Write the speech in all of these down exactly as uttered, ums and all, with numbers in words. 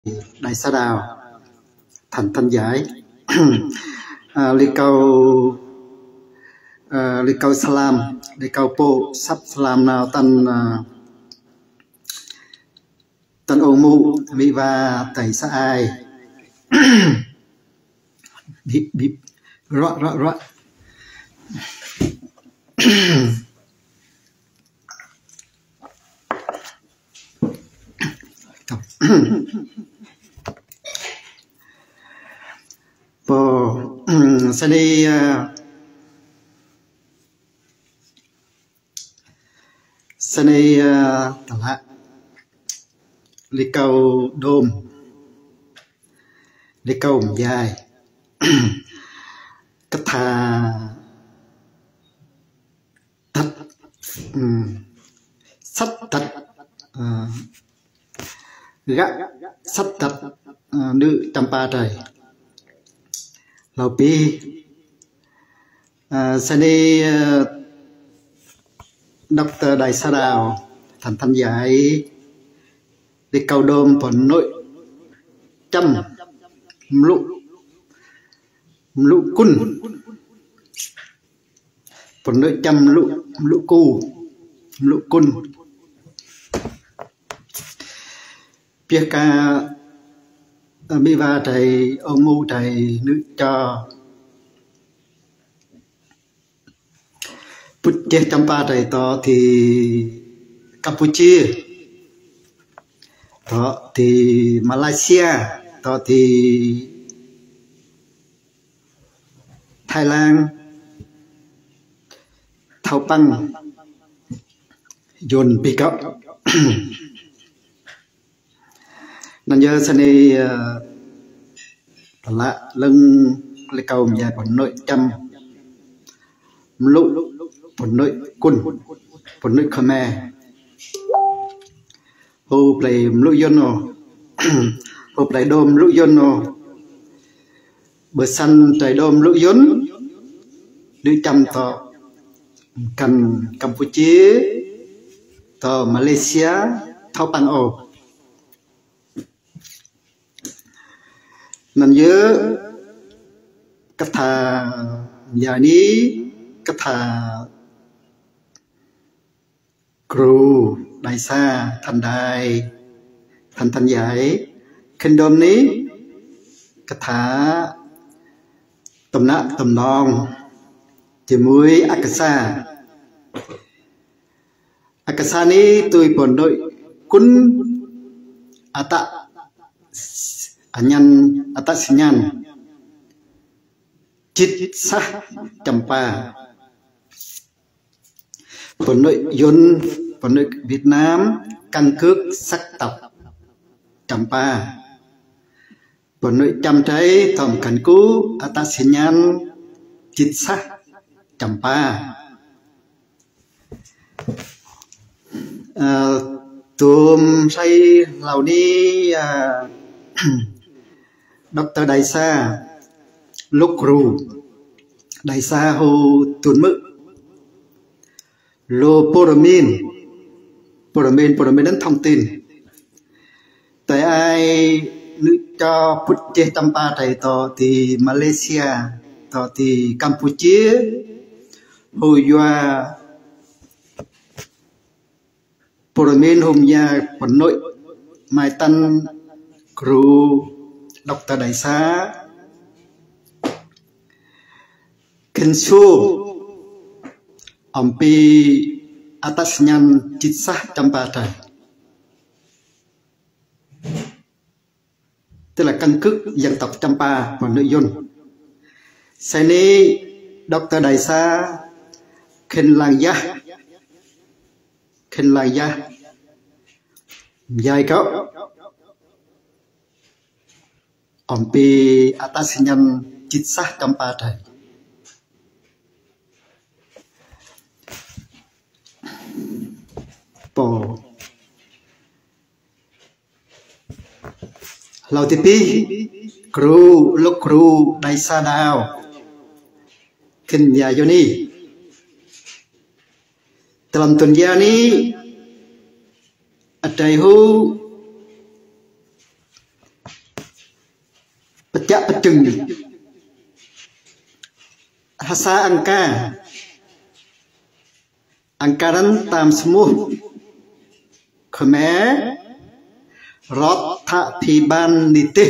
Đại Sa Đào thành thanh giải à, Li câu à, Li câu salam Li câu po sắp salam nào tân à, tân ông mu mi va tẩy sa ai bịp bịp rõ rõ rõ po sani sani tala Li câu đôm Li câu dài cách thà thật sắt thật gã sắt thật nữ Champa trời lâu pi sani Doctor Đại Sa Đào thành thanh giải Li câu đôm phần nội trăm lụ lụ cun phần nội trăm lụ lụ cu lụ cun bia ca mi va thầy ông mu thầy nữ cho bút chế Champa thầy to thì Campuchia đó thì Malaysia đó thì Thái Lan Thao Bang Yun Pick up nên nhớ sau này là lưng lấy cầu dài phần nội trăm lụ phần nội quân phần nội Khmer hồ play lụ yono hồ play đôm lụ yono bờ săn trái đôm lụ yốn nữ trăm to cần Campuchia to Malaysia Thao Bang ô nên nhớ cách thà nhà ní cách thà cru đại sa thành đài thành thành giải kinh đôn ní cách thà tầm nã tầm non chỉ muối Akasa Akasa ní tôi còn đội quân ata anyan atas nyan chit sa Champa phần nội yun phần nội Việt Nam căn cước sắc tộc Champa phần nội trăm trái thầm khẩn cứu atas nyan chit sa Champa tùm say lào đi Doctor Đại Sa lúc ru Đại Sa hồ tuần mự lô poramin poramin poramin đến thông tin tại ai nữ cho phút chế Champa thầy to thì Malaysia to thì Campuchia hồ doa poramin hôm nhà phần nội mai tân cru Doctor Đại Sa kinh su ông pi atas nyan chit sa Champa trời tức là căn cước dân tộc Champa và nội dung sau này Doctor Đại Sa kinh làng gia kinh làng gia dài cao ông pi atas nyan chit sa Champa trời po lâu tiếp đi cru lúc cru Đại Sa Đào kinh nhà Johnny dalam tuần gia ní ở đây hu chạm chừng hasa angka angkaran tam semua Khmerរដ្ឋាភិបាលនីតិ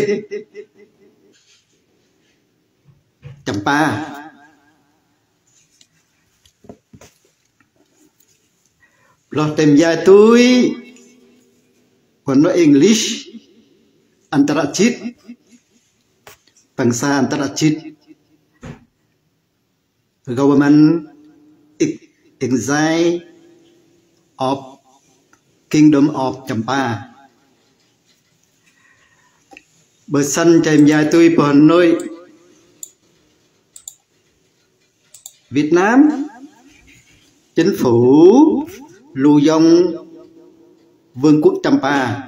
ចម្ប៉ាเราเต็มยาตุยคนว่า English อันตรจิตภาษาอันตรจิต government exile of kingdom of จำปาบริษัทเต็มยาตุยคนน้อยเวียดนามchính phủ Lưu Dông Vương quốc Champa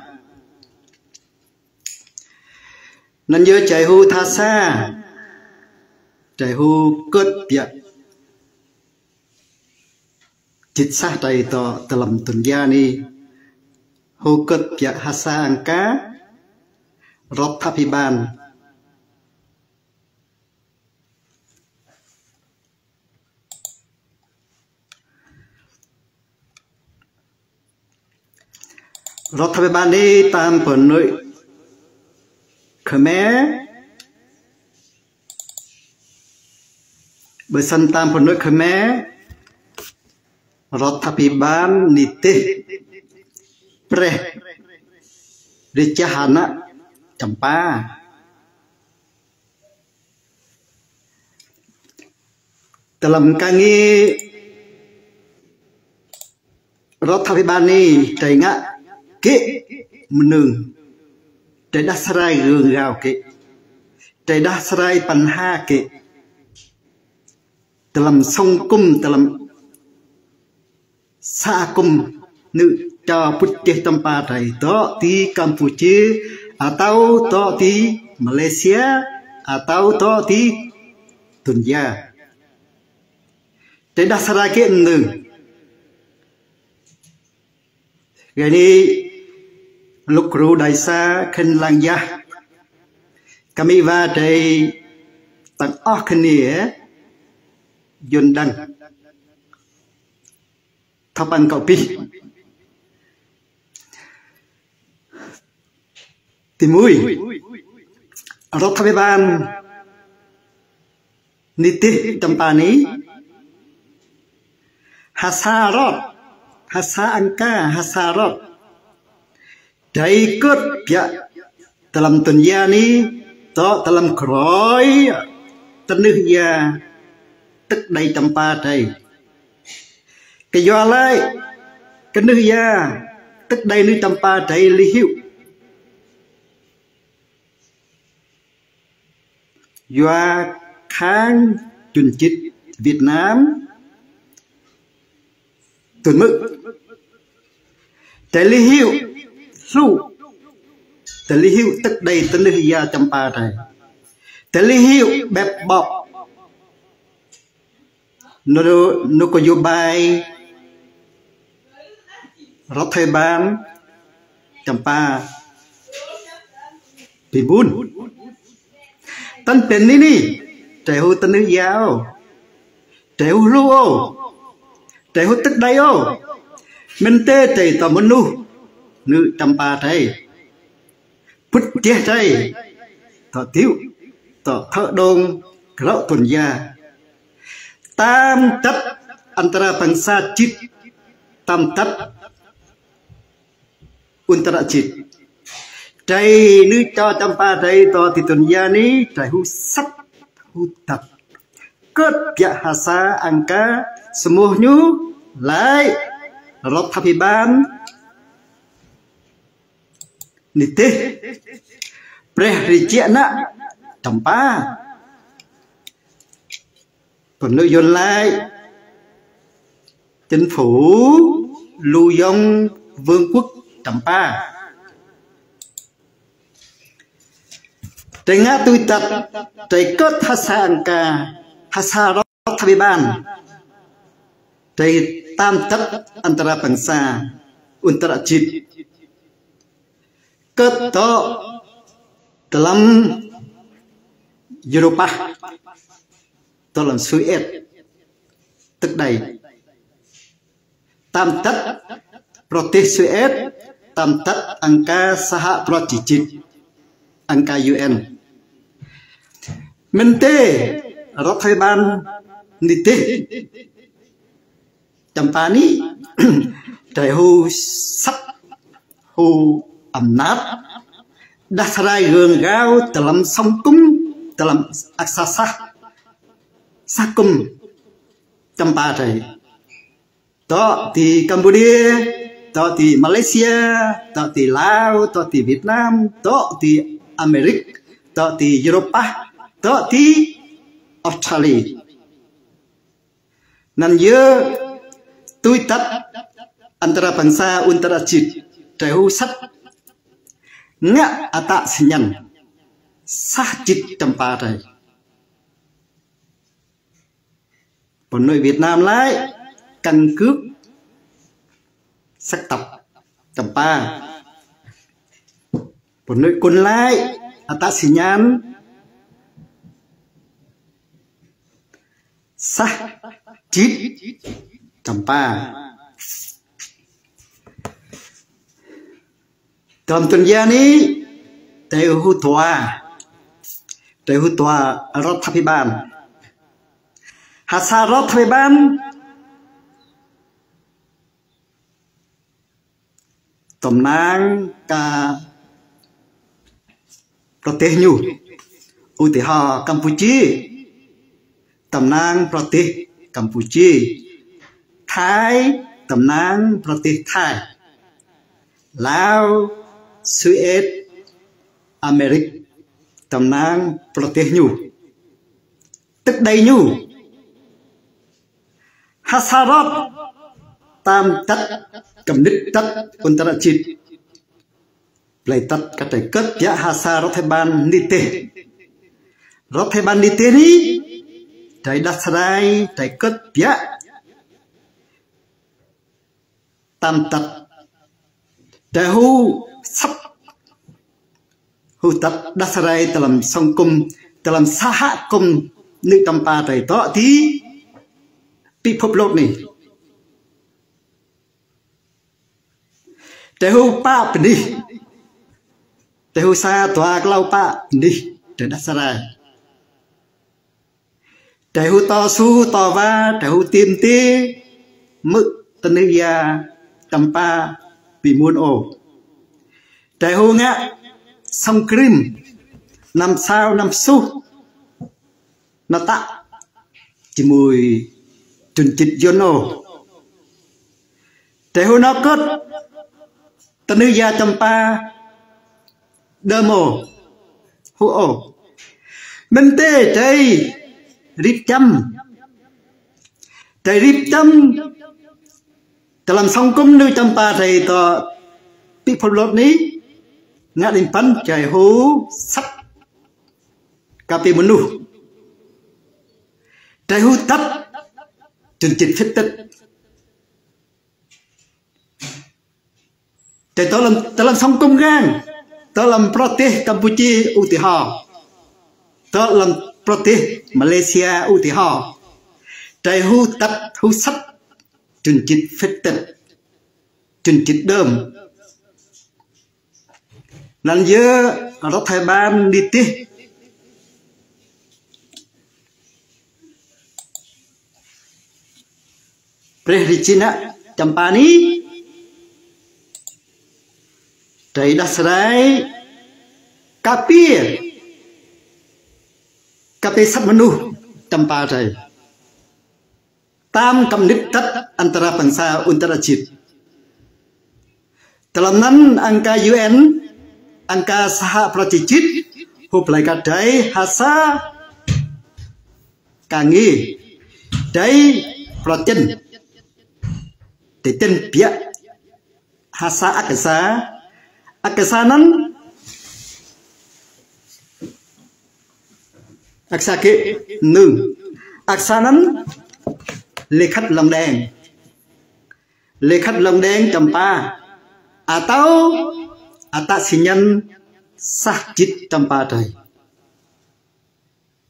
nên nhớ chạy hưu tha xa chạy hưu cất việc chít xa chạy tỏ tờ lầm tuần gia ni hưu cất việc hà xa ăn cá Rót tháp hi bàn Rót tháp bàn đi tam phần nội Khmer bởi sân tam phần nội Khmer Rót tháp bàn nị tê Pre Richa Hana Champa dalam kangi Rót tháp bàn ni trời ngạ kệ menung trời đa sarai gương gạo kệ trời đa sarai panha kệ dalam song kum dalam sa kum nữ cho putih tempat thầy to di Campuchia atau to di Malaysia atau to di dunia trời đa sarai kệ menung cái này lúc rủ đại sa khen lang gia kami va đây tận óc khen nỉa dồn đăng thắp ăn cậu pi tìm mũi rót thắp ban niti Champani hasa rót hasa angka hasa rót Đại cốt dạ dalam dunia ni to dalam kroi tanah ya tức đầy Champa đây cái do lại cái nước ya tức đầy nước Champa đây lý hiệu do kháng chuẩn chít Việt Nam tuần mức tại lý hiệu Lu Tali hiu tức đầy tân lưu ya Champa này Tali hiu bẹp bọc Nó nó có vô bài Rót thầy bán Champa Bị bún Tân tên ní ní Trẻ hô tân lưu ya Trẻ hô lưu ô Trẻ hô tức đầy ô Mình tê trẻ tỏ môn lưu nữ Champa thầy Put chết thầy tỏ thiếu tỏ thợ đông lão tuần gia tam tất antara bangsa chít tam tất untara chít thầy nữ cho Champa thầy tỏ thì tuần gia ní thầy hú sắc hú tập kết dạ hà sa angka semua nyu lại Rót tháp ban niti Pre Richa na Champa còn nội dung lại chính phủ Lưu Dông Vương quốc Champa Trời ngã tôi tật trời cốt hasa angka hasa Rót tháp ban trời tam tất antara bangsa untara chít kết to dalam Europa tôi làm Suez tức đây tam tất prote Suez tam tất angka saha protichit angka u en mente Rothai ban nite Champani trời hu sắc hu ẩm nát đã thay gương gao dalam song cung dalam aksasa sakum Champa trời đó thì Campuchia đó thì Malaysia đó thì Lào đó thì Việt Nam đó thì America đó thì Europa đó thì Australia nan ye tui tat antara bangsa antara chit trời hu sắt ngã ata senyan sah chit Champa trời còn nơi Việt Nam lại căn cước sắc tập Champa còn nơi còn lại ata senyan sah chit Champa trong tuần gian ní tại hữu tòa tại hữu tòaរដ្ឋាភិបាលหาสารរដ្ឋាភិបាលតំណាងការប្រទេសញូឧទាហរណ៍កម្ពុជាតំណាងប្រទេសកម្ពុជាថៃតំណាងប្រទេសថៃឡាវស៊ុយអេតអាមេរិកតំណាងប្រទេសញូទឹកដីញូហាសារ៉ាត់តាមទឹកកំណត់ទឹកអន្តរជាតិផ្លៃទឹកកតៃកិតយហាសាររដ្ឋាភិបាលនីតិរដ្ឋាភិបាលនីតិនេះតែដាស់ស្រាយតែកិតយតាមទឹកแต่หูสับหูตัดดัชรัยตลมสังคมตลมสหคมนึกตำปาใจต่อที่พิภพโลกนี่แต่หูป้าเป็นนี่แต่หูซาตัวกล่าวป้าเป็นนี่แต่ดัชรัยแต่หูต่อสู้ต่อว่าแต่หูเตรียมตีมึกตนิยาตำปาbị muôn ổ tại hồ ngã sông Krim năm sao năm xu nó tạ chỉ mùi chuẩn chịch dân ổ tại hồ nó cất tân nữ gia Champa đơ mồ hô ổ mình tê trời rịp chăm trời rịp chăm dalam songkum nu Champa thầy to pi phật lột ní ngã đình pan trời hú sắc cà phê menu trời hú tắt chừng chịch phết tết trời to làm to làm songkum gang to làm protest Campuchia u tì hò to làm protest Malaysia u tì hò trời hú tắt hú sắc chừng chịch phết tết chừng chịch đơm lần dơរដ្ឋាភិបាលនីតិព្រះរាជាណាចម្ប៉ានេះត្រីដោះស្រាយកាពីកាពីសត្វមនុស្សចម្ប៉ាត្រីតាមកំណត់ទឹកអន្តរបញ្សាអន្តរជាតិ dalam nan angka u en angka saha protijit hub lai kadai hasa kangi dai protein để tên bia hasa akasa akasa nan aksa ke nương aksa nan lê khách lồng đèn lê khách lồng đèn Champa atau ata sinyan sah chit Champa trời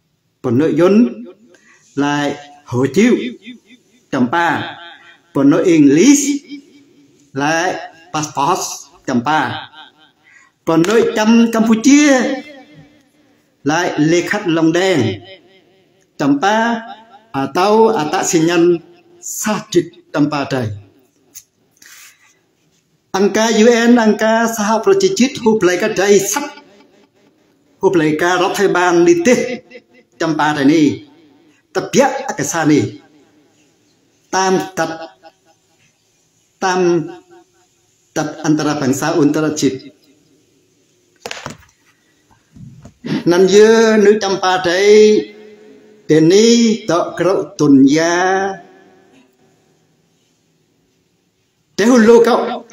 phần nội dân lại hộ chiếu chấm ba phần nội English lại passport chấm ba phần nội chăm Campuchia lại lê khắc lồng đen chấm ba atau atak sinyan sajid chấm ba trời angka u en angka Sahah Projicit hụp lại cái trời sắt hụp lại cái rót thay bàn đi tê chấm ba trời này tập biết cái sao này tam tập tam tập antara bangsa antara chit nan dưa nữ chấm ba trời tên này tọ cậu tuần gia thế hôn lô cậu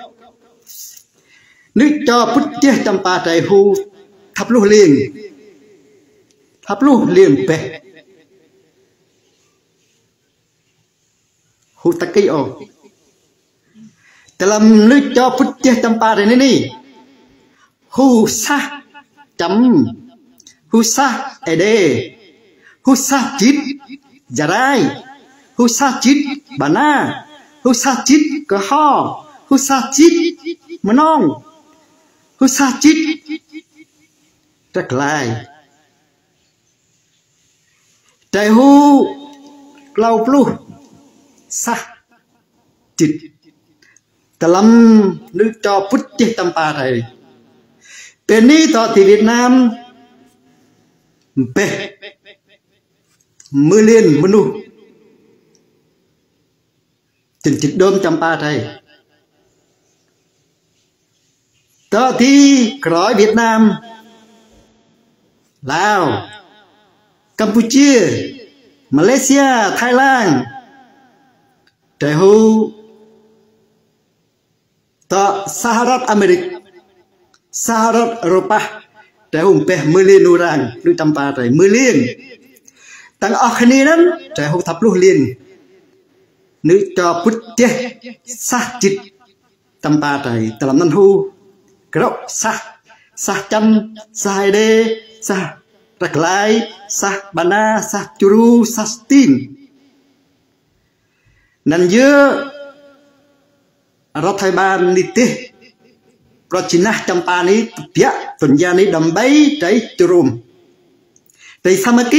nữ cho bút chia chấm ba trời hu thắp lô liền thắp lô liền bè hu tắc cây ô dalam nữ cho bút chia chấm ba trời này này hu sa chấm hu sa ede hu sa chít jarai hu sa chít bana hu sa chít cơ ho hu sa chít menong hu sa chít trắc lại trái hu lau plu sa chít dalam nước cho bút chết tâm ba thầy bên ní tỏ thì Việt Nam bê mưa liên mưa nu chừng chừng đôm trăm ba thầy tỏ thì cõi Việt Nam Lào Campuchia Malaysia Thái Lan trời hưu tỏ Saharat Amerik Saharat Eropa trời hùng bè mưa liên nu rằng nuôi trăm ba trời mưa liên tăng ở khăn đó trời hùng thập luôn liền nữ cho bút chế sa chít trăm ba trời ta làm năng hu cái đó sa sa chăm sa hai đê sa rắc lại sa bana sa churu sa stin năn dưa rót thay bàn đi tê rồi chỉ na trăm ba ní bịa tuần gia ní đầm bay trái chrum trái samaki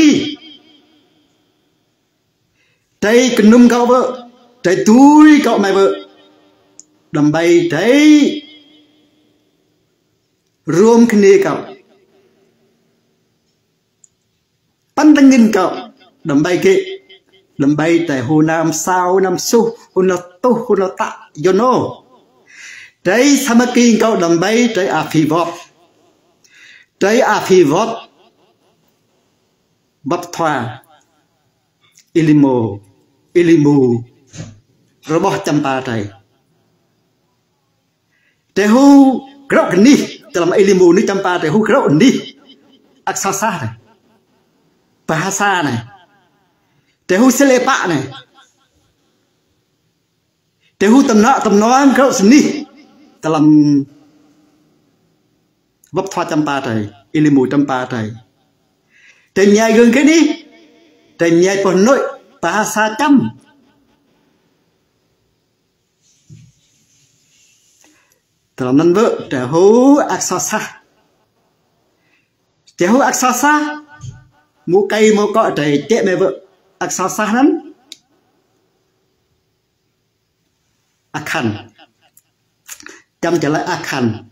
trái cần nung cậu vợ trái túi cậu mày vợ đầm bay trái rôm khné cậu pan tăng nghìn cậu đầm bay kệ đầm bay trái hồ nam sao nam su hồ nam tô hồ nam tạ yono trái samaki cậu đầm bay trái afivot trái afivot bắp thoa ilimo ilimu robot trăm ba trái trái hu gạo ni dalam ilimu ni trăm ba trái hu gạo ni aksasa này bahasa này trái hu selepa này trái hu tầm nọ tầm nói gạo seni dalam bắp thoa trăm ba trời ilimu trăm ba trời trên nhai gương cái đi trên nhai phần nội bahasa trăm dalam nan vợ trẻ hú aksasa trẻ hú aksasa mua cây mua cọ trẻ trẻ mẹ vợ aksasa lắm akhan chăm trở lại akhan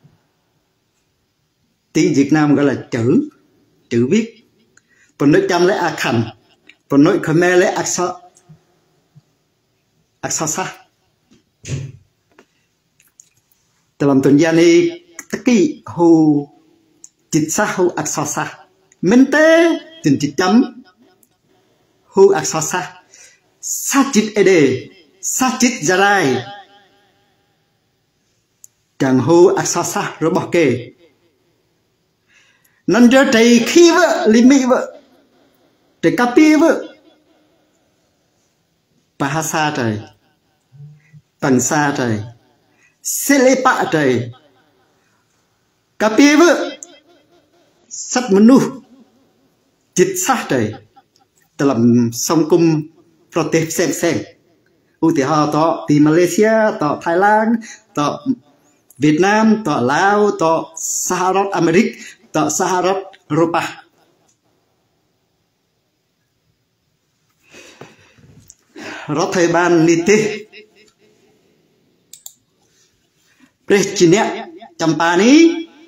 tiếng Việt Nam gọi là chữ chữ viết phần nói chăm lấy akhan phần nói Khmer lấy aksa aksasa dalam tuần gia này tất kỳ hồ chít sa hồ aksasa mente tình chít chấm hồ aksasa sa chít ede sa chít jarai càng hồ aksasa rồi bỏ kê nên cho thầy khi vợ limi vợ thầy capi vợ bahasa trời bangsa trời selepa trời capi vợ sat menu chít sát trời từ làm sông cung protest xem xem ưu tiên họ tọ thì Malaysia tọ Thái Lan tọ Việt Nam tọ Lào tọ Saharat Amerik tọ Saharat Europa rót thời ban nít Prechinia Champani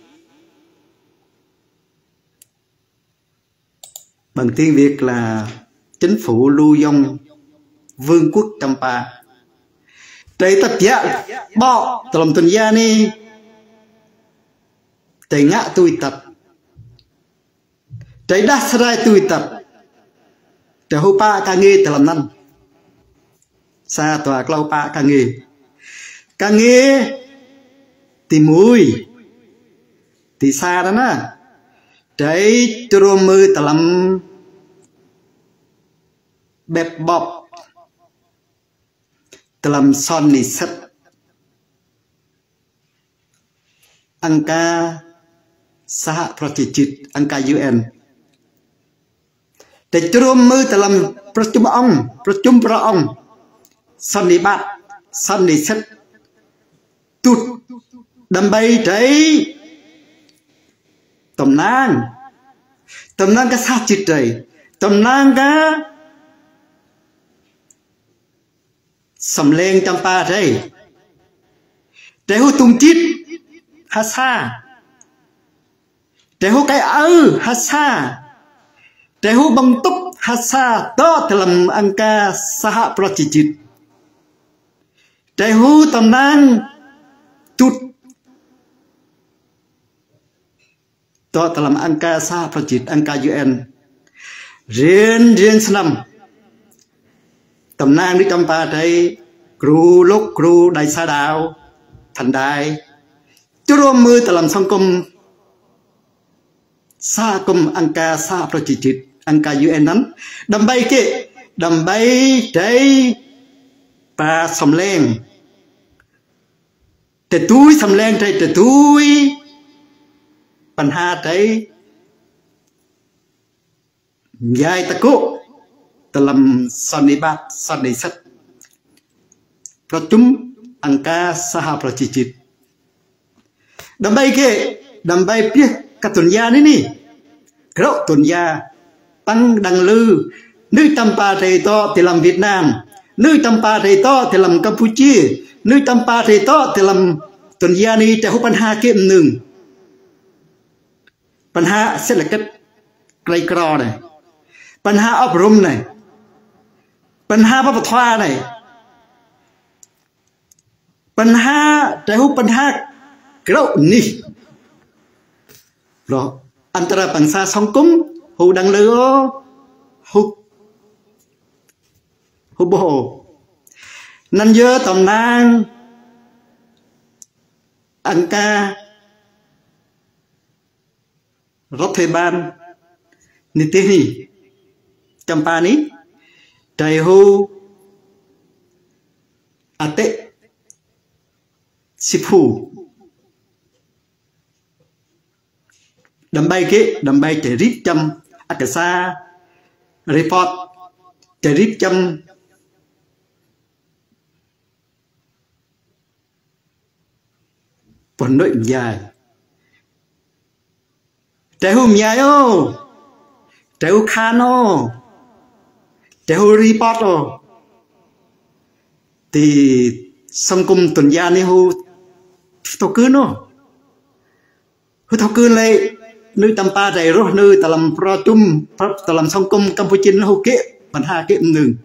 bằng tiếng Việt là chính phủ lưu vong vương quốc Champa đây tất cả bỏ tầm tuần gia ni tay ngã tôi tập tay đắt ra tôi tập tay hô pa ca nghe tầm năm xa tòa clau pa ca nghe ca nghe thì mũi thì xa đó nè trái trô mư tà lâm bẹp bọc tà lâm son nì sắt ăn ca xã project ăn ca u en trái trô mư tà lâm prachum ông prachum pra ông son nì bát son nì sắt tụt đâm bay trái tầm nang tầm nang cái sát chít trời tầm nang cái sầm lên trong pa đây trái hú tung chít hát xa trái hú cái ư hát xa trái hú bông túc hát xa đó thì làm ăn ca sa hạ pro chỉ chít trái hú tầm nang chút đó là làm ăn ca sa project ăn ca u en riêng riêng năm tầm nang đi trong ba đây cru lúc cru đại sa đào thành đại chú rô mưa ta làm xong công sa công ăn ca sa project ăn ca u en nắn đầm bay kệ đầm bay đây ta sầm lên để túi sầm lên đây để túiปัญหาใจยายตะกุตะลำสันนิบาตสันนิสัตประจุมอังกาสหประจิจิตดำใบเกดำใบเปียกตุนยานี่นี่กระตุนยาตั้งดังลือนึกตำปาไทยต่อที่ลำเวียดนามนึกตำปาไทยต่อที่ลำกัมพูชีนึกตำปาไทยต่อที่ลำตุนยานี่แต่หุปัญหาเก็บหนึ่งปัญหาเศรษฐกิจไกลกรอเนี่ยปัญหาอบรมเนี่ยปัญหาพระปฐาเนี่ยปัญหาแต่หุปัญหากระนี่รออันตรายปัญหาสองกุ้งหูดังเลือหูหูโบนั่นเยอะตำนางอังการถไฟบ้านนิตินีจำปานี้ใจหูอาเตสิฟูดำใบเกะดำใบจะริบจำอากาศารีพอร์ตจะริบจำผลด้วยใหญ่แต่หูมีอะไรโอ้แต่หูคานโอ้แต่หูรีพอร์ตโอ้ที่สังคมตุนยานี่หูทอกืนโอ้หูทอกืนเลยนึกตำปาใจรู้นึกตะลำประจุมตะลำสังคมกัมพูชีหูเกะปัญหาเกะหนึ่ง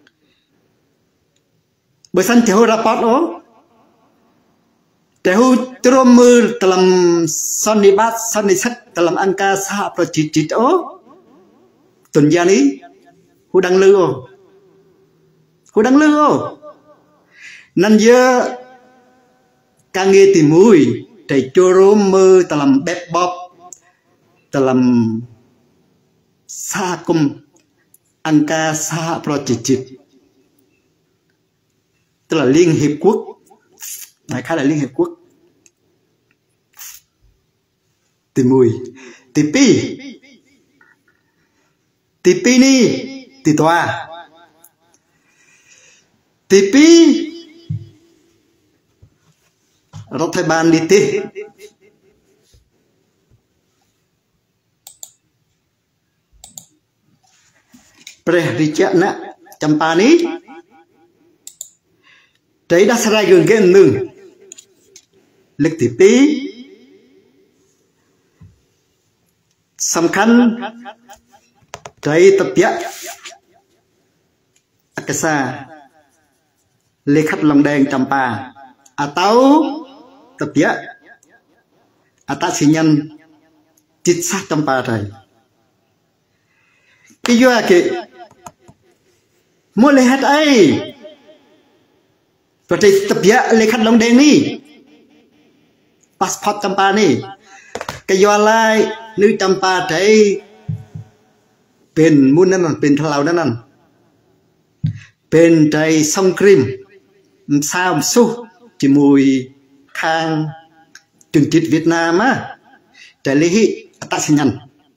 เบอร์สันแต่หูรีพอร์ตโอ้แต่หูตรมมือตะลำสันนิบาตสันนิสัตตะลำอังกาสหประจิจิตโอตุนยานี้หูดังลือโอหูดังลือโอนั่นเยอะการเงติมุยแต่โจรมือตะลำแบบบ๊อบตะลำสหกุมอังกาสหประจิจิตตะลำลิงhiệp quốc đại khái là Liên Hiệp Quốc thì mùi thì pi tí pi ni tí tòa tí pi rốt thay bàn đi tí pre đi chợ nè chăm pa ní trái đã xảy ra gần cái nương lực tí pi sầm khăn trái tập tiết akasa lê khát lòng đèn chăm pa à tao tập tiết à ta xin nhân chít sát chăm pa rồi cái gì vậy mua lê hát ấy và trái tập tiết lê khát lòng đèn ní passport chăm pa ní cái gì lại nữ chăm pa tráiเป็นมุนนั่นเป็นทะเลานั่นนั่นเป็นใจส่งครีมสามสุจมูกคางจึงจิตเวียดนามะแต่ลิหิตัดสินยัน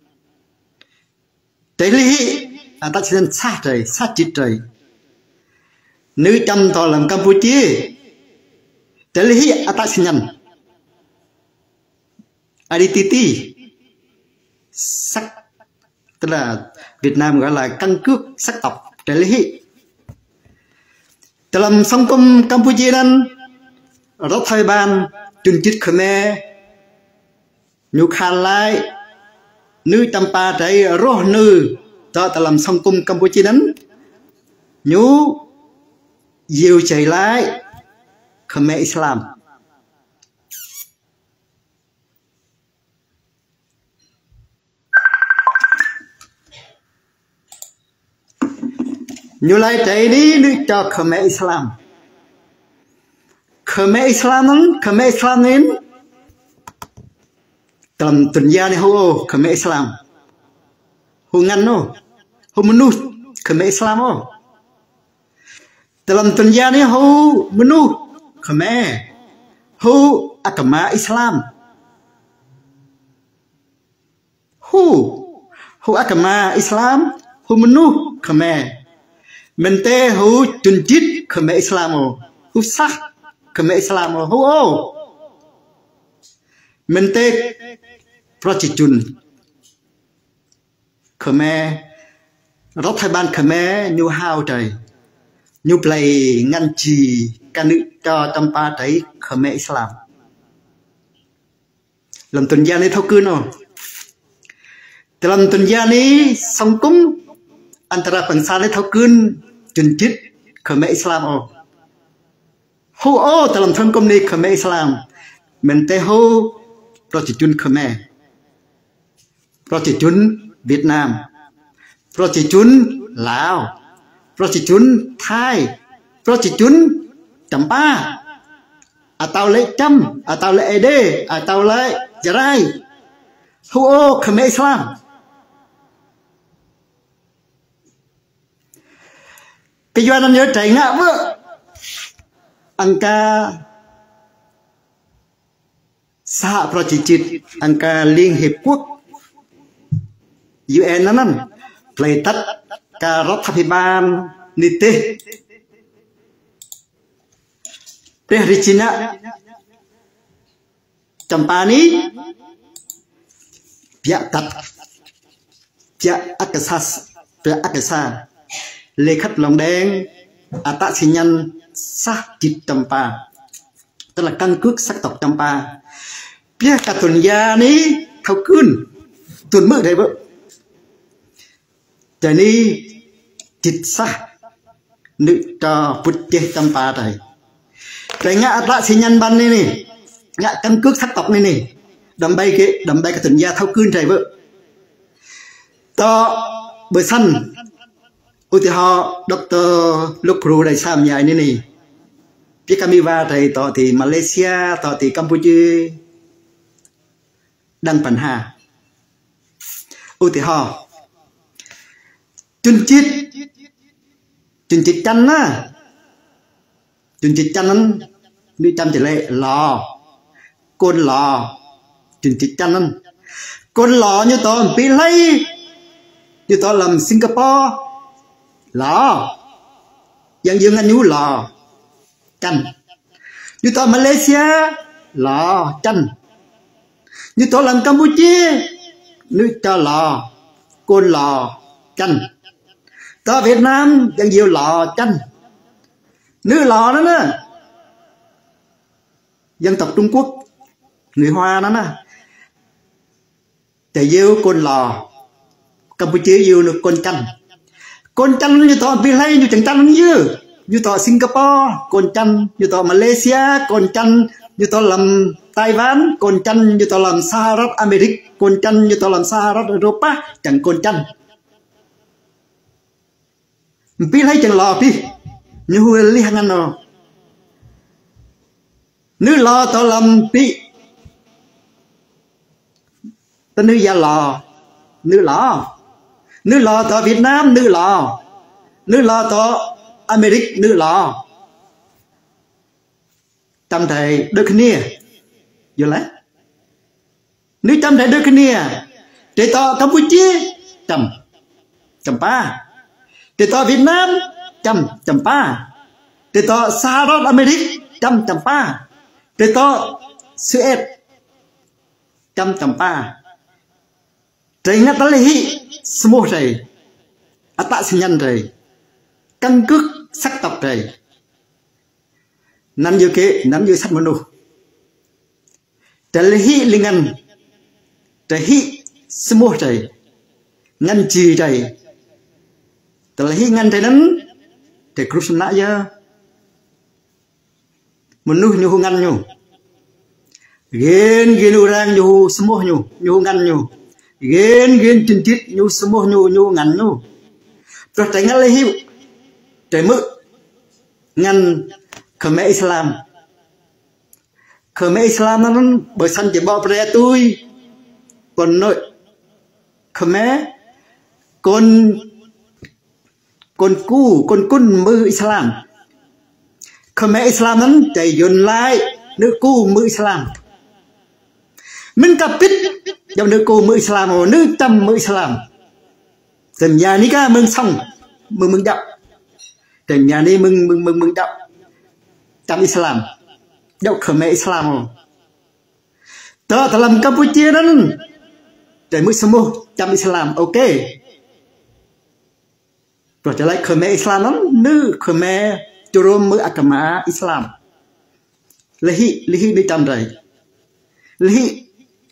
แต่ลิหิตัดสินยันซาใจซาจิตใจnữ chămต่อลำกัมพูชีแต่ลิหิตัดสินยันอดีติติสักtức là Việt Nam gọi là căn cước sắc tộc trợ lý. Từ làm song công Campuchia nan rất thời ban chun chít Khmer nhu khan lại nữ chăm pa trái rô nữ cho từ làm song công Campuchia nan nhu diều chạy lại Khmer Islam như lai trái đi nữ cho Khmer Islam Khmer Islam nắng Khmer Islam nên tầm tuần gia này hô Khmer Islam hô ngăn nô hô menu Khmer Islam ô tầm tuần gia này hô menu Khmer hô Agama Islam hô hô Agama Islam hô menu Khmer mình tê hú chun chít Khmer Islam ô hú sắc Khmer Islam ô hú ô mình tê prochi chun Khmer rất thay ban Khmer nhu hao trời nhu play ngăn trì ca nữ cho tâm pa thấy Khmer Islam làm tuần gia này thâu cư nó làm tuần gia này song cung antara bangsa này thâu cư chun chít Khmer Islam ô hô ô dalam thang công ni Khmer Islam mình tê hô prochi chun Khmer prochi chun Việt Nam prochi chun Lào prochi chun Thái prochi chun Champa atau lệ Chăm atau lệ Ede atau lệ Jarai hô ô Khmer Islam cái doan anh nhớ chạy ngã vợ angka xã Prochit angka Liên Hiệp Quốc u enนั่นนั่นเลยตัดการรัฐบาลนิเตเรื่องริจินะจำปานี้เปียตัดเปียอักษรเปียอักษรlê khất lòng đen à tạ sinh nhân sắc chít Champa tức là căn cước sắc tộc Champa bia cả tuần gia ní thâu cươn tuần mưa đây vợ trời ní chít sắc nữ cho vụt chê Champa trời trời ngã tạ sinh nhân ban này nè ngã căn cước sắc tộc này nè đầm bay cái đầm bay cả tuần gia thâu cươn trời vợ to bờ sân ủa thì họ doctor lúc rồi đại sam nhảy này này biết kami va thầy tỏ thì Malaysia tỏ thì Campuchia đang phần hà ủa thì họ chun chít chun chít chăn á chun chít chăn đi chăn chỉ lệ lò côn lò chun chít chăn côn lò như tao bị lấy như tao làm Singapore lò dân dương anh nhú lò chanh như tao Malaysia lò chanh như tao làm Campuchia nước cho lò côn lò chanh tao Việt Nam dân nhiều lò chanh nước lò đó nè dân tộc Trung Quốc người Hoa đó nè để yêu côn lò Campuchia yêu được côn chanh côn chanh như tao Bilay như chẳng chanh như như tao Singapore côn chanh như tao Malaysia côn chanh như tao làm Taiwan côn chanh như tao làm Sahara America côn chanh như tao làm Sahara Europa chẳng côn chanh Bilay chẳng lò đi như huê lý hàng ăn nó nữ lò tao làm đi tao nữ gia lò nữ lò nữ lò tao Việt Nam nữ lò nữ lò tao America nữ lò tâm thầy đôi khi nia vô lấy nữ tâm thầy đôi khi nia để tao Campuchia chầm chầm pa để tao Việt Nam chầm chầm pa để tao Sahara America chầm chầm pa để tao Suez chầm chầm pa trời ngắt tới hi small trời ata sinh nhân trời căn cước sắc tộc trời nắm như kế nắm như sắc manu trời hi linh ngân trời hi small trời ngân trì trời trời hi ngân trời nắn trời group nãy giờ manu nhu ngân nhu gen gen orang nhu small nhu nhu ngân nhu gen gen tin tít nhu small nhu nhu ngân nhu rồi trời ngân hi trời mực ngân Khmer Islam Khmer Islam nó bởi sanh chỉ bỏ ra tôi còn nội Khmer con con cu con cun mư Islam Khmer Islam nó chạy dồn lại nước cu mư Islam mình cặp biết trong nước cu mư Islam hoặc nước trăm mư Islam dần nhà ní ca mừng xong mừng mừng đậm dần nhà ní mừng mừng mừng mừng đậm trăm Islam đậu Khmer Islam tớ ta làm Campuchia đó để mới xem trăm Islam ok rồi trở lại Khmer Islam lắm nữ Khmer Jerome mới Akama Islam lehi lehi đi trăm rồi lehi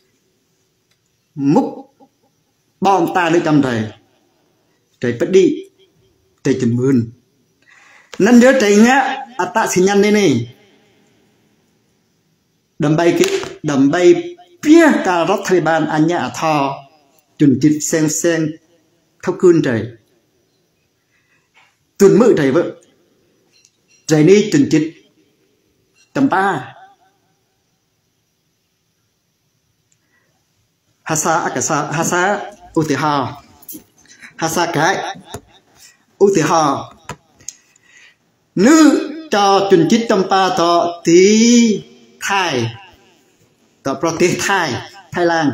múc bom ta đi trăm rồi trời bắt đi trời chừng mươn nên nhớ trời ngã ata sinh nhân đây này đầm bay cái đầm bay pia ta rót thay ban anh nhà thò chuẩn chít sen sen thâu cươn trời tuần mự trời vợ trời đi chuẩn chít tầm ba hasa akasa hasa utiha hasa cái utiha nữ cho chuẩn chít tầm ba to tí Thái tỏ pro tế Thái Thái Lan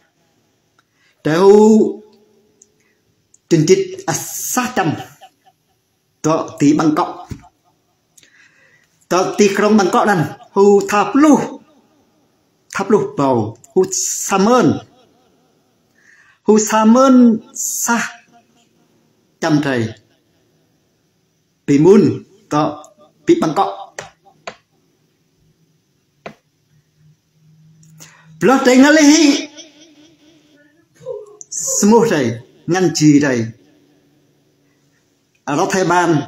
đều trình chít à sát trăm tỏ tí Bangkok tỏ tí krong Bangkok năn hù tháp lu tháp lu bầu hù Samơn hù Samơn xa trăm trời bị mun tỏ bị Bangkok lo trời ngã lê hi smooth trời ngăn trì trời ở đó Thái Ban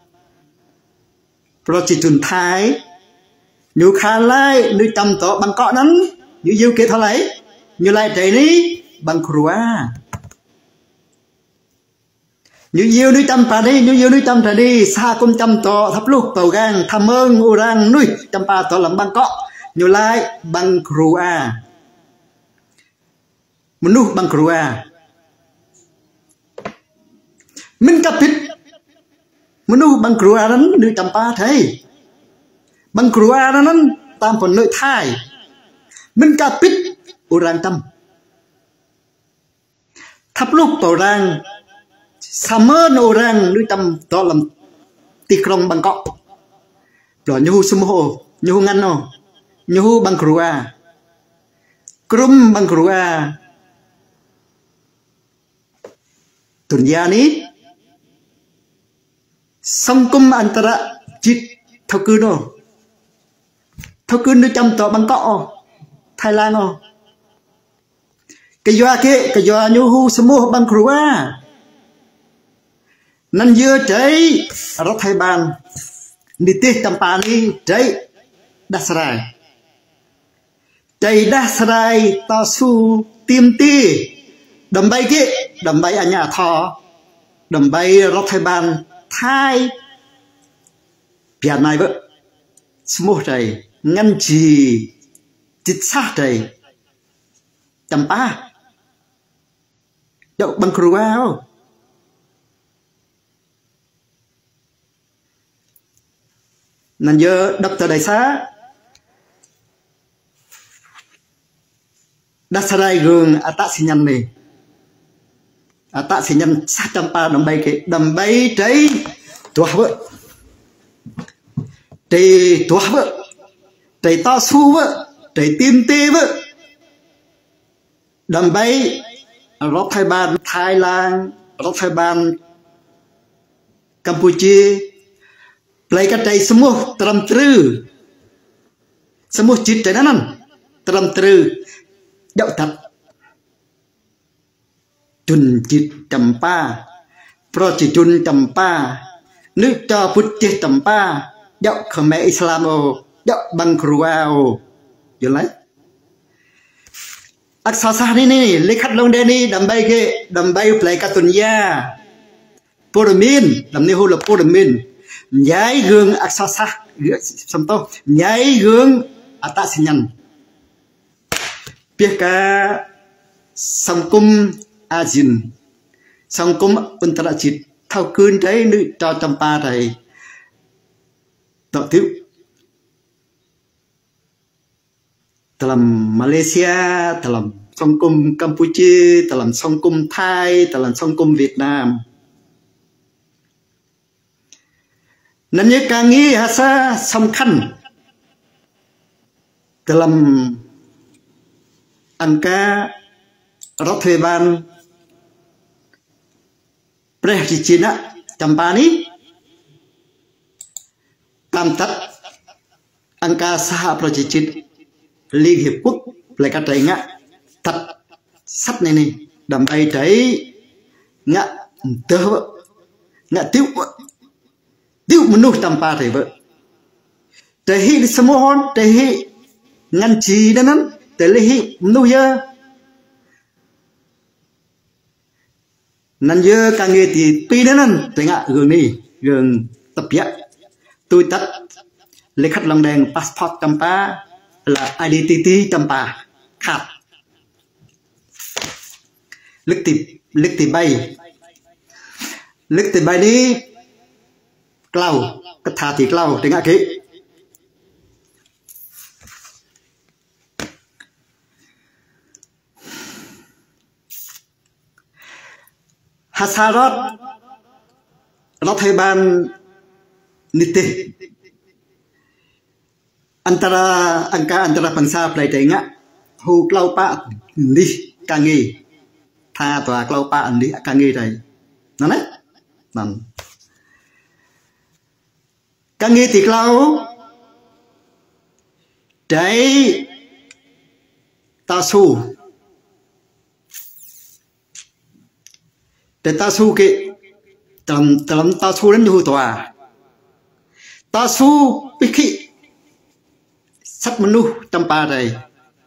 lo chỉ tuần Thái nhiều khá lại nơi trăm tổ bằng cọ nắn như yêu kế thọ lấy như lại trời ní bằng khruа như yêu nơi trăm pa đi như yêu nơi trăm trời đi xa công trăm tổ thắp lúc tàu gang tham ơn urang nuôi trăm pa tổ làm bằng cọ nhiều lại bằng khrua menu bằng khrua mình cặp thịt menu bằng khrua đó nơi trăm pa thấy bằng khrua đó nó tam phần nội Thái mình cặp thịt urang tâm thắp lúc tàu rang Summer orang nuôi tầm to làm tì krong Bangkok rồi nhu sumo nhu ngăn no nhu bang krua krum bang krua dunia ni sangkum antara jit thau cư no thau cư nuôi tầm to Bangkok Thái Lan no cái doa kia cái doa nhu sumo bang krua nên dưa trái rất hay bàn đi tê tầm pa ni trái đa sài trái đa sài ta su tiêm tê đầm bay kia đầm bay ở nhà thọ đầm bay rất hay bàn Thái Việt này vậy smooth trái ngăn chỉ chít sát trái tầm pa đậu bằng cừu ao nên giờ doctor đại xá đa sarai gương ata sinh nhân này ata sinh nhân sát trăm pa đầm bay cái đầm bay trái tua vợ trái tua vợ trái to su vợ trái tim tê vợ đầm bay rót Thái Ban Thái Lan rót Thái Ban Campuchia lấy cái trái semua trầm trừ semua chít trái năn trầm trừ đậu thật chun chít trầm pa pro chỉ chun trầm pa nước cho phút chít trầm pa đậu Khmer Islam ô đậu bằng Kruao hiểu lấy ác sao sao này này lấy khát lông đen đi đầm bay kia đầm bay lấy cả tuần gia Poramin đầm này hô là Poramin nhái gương aksasa xong to nhái gương ata sinh nhân biết cả song cung Asian song cung Uttara Chit thao cơn đấy nữ cho trăm pa này tạo thiếu dalam Malaysia dalam song cung Campuchia dalam song cung Thái dalam song cung Việt Nam nên như càng nghĩ hasa song khăn dalam angka Roth Ban Prehchina Champani tam tất angka Saha Project Liên Hiệp Quốc lại cả trái ngã thật sắt này này đầm bay trái ngã tơ ngã tiêu tiêu menu tanpa thầy vợ thầy hi semua hon thầy hi ngăn chi đó nè thầy hi menu giờ nên giờ càng nghe thì pi đó nè thầy ngã gương đi gương tập dạy tôi tắt lấy khách lòng đèn passport tanpa là identity tanpa khát lực thì lực thì bay lực thì bay đi clau cái thà thì clau tiếng ngã kỹ Hasarat Roth Ban Niti antara angka antara bangsa play tiếng ngã hu clau pa đi càng nghi tha tòa clau pa đi càng nghi đây nó đấy nằm càng nghe thì lâu trái ta su để ta su cái tầm tầm ta su đến như tòa ta su bị khí sắt menu trăm pa đây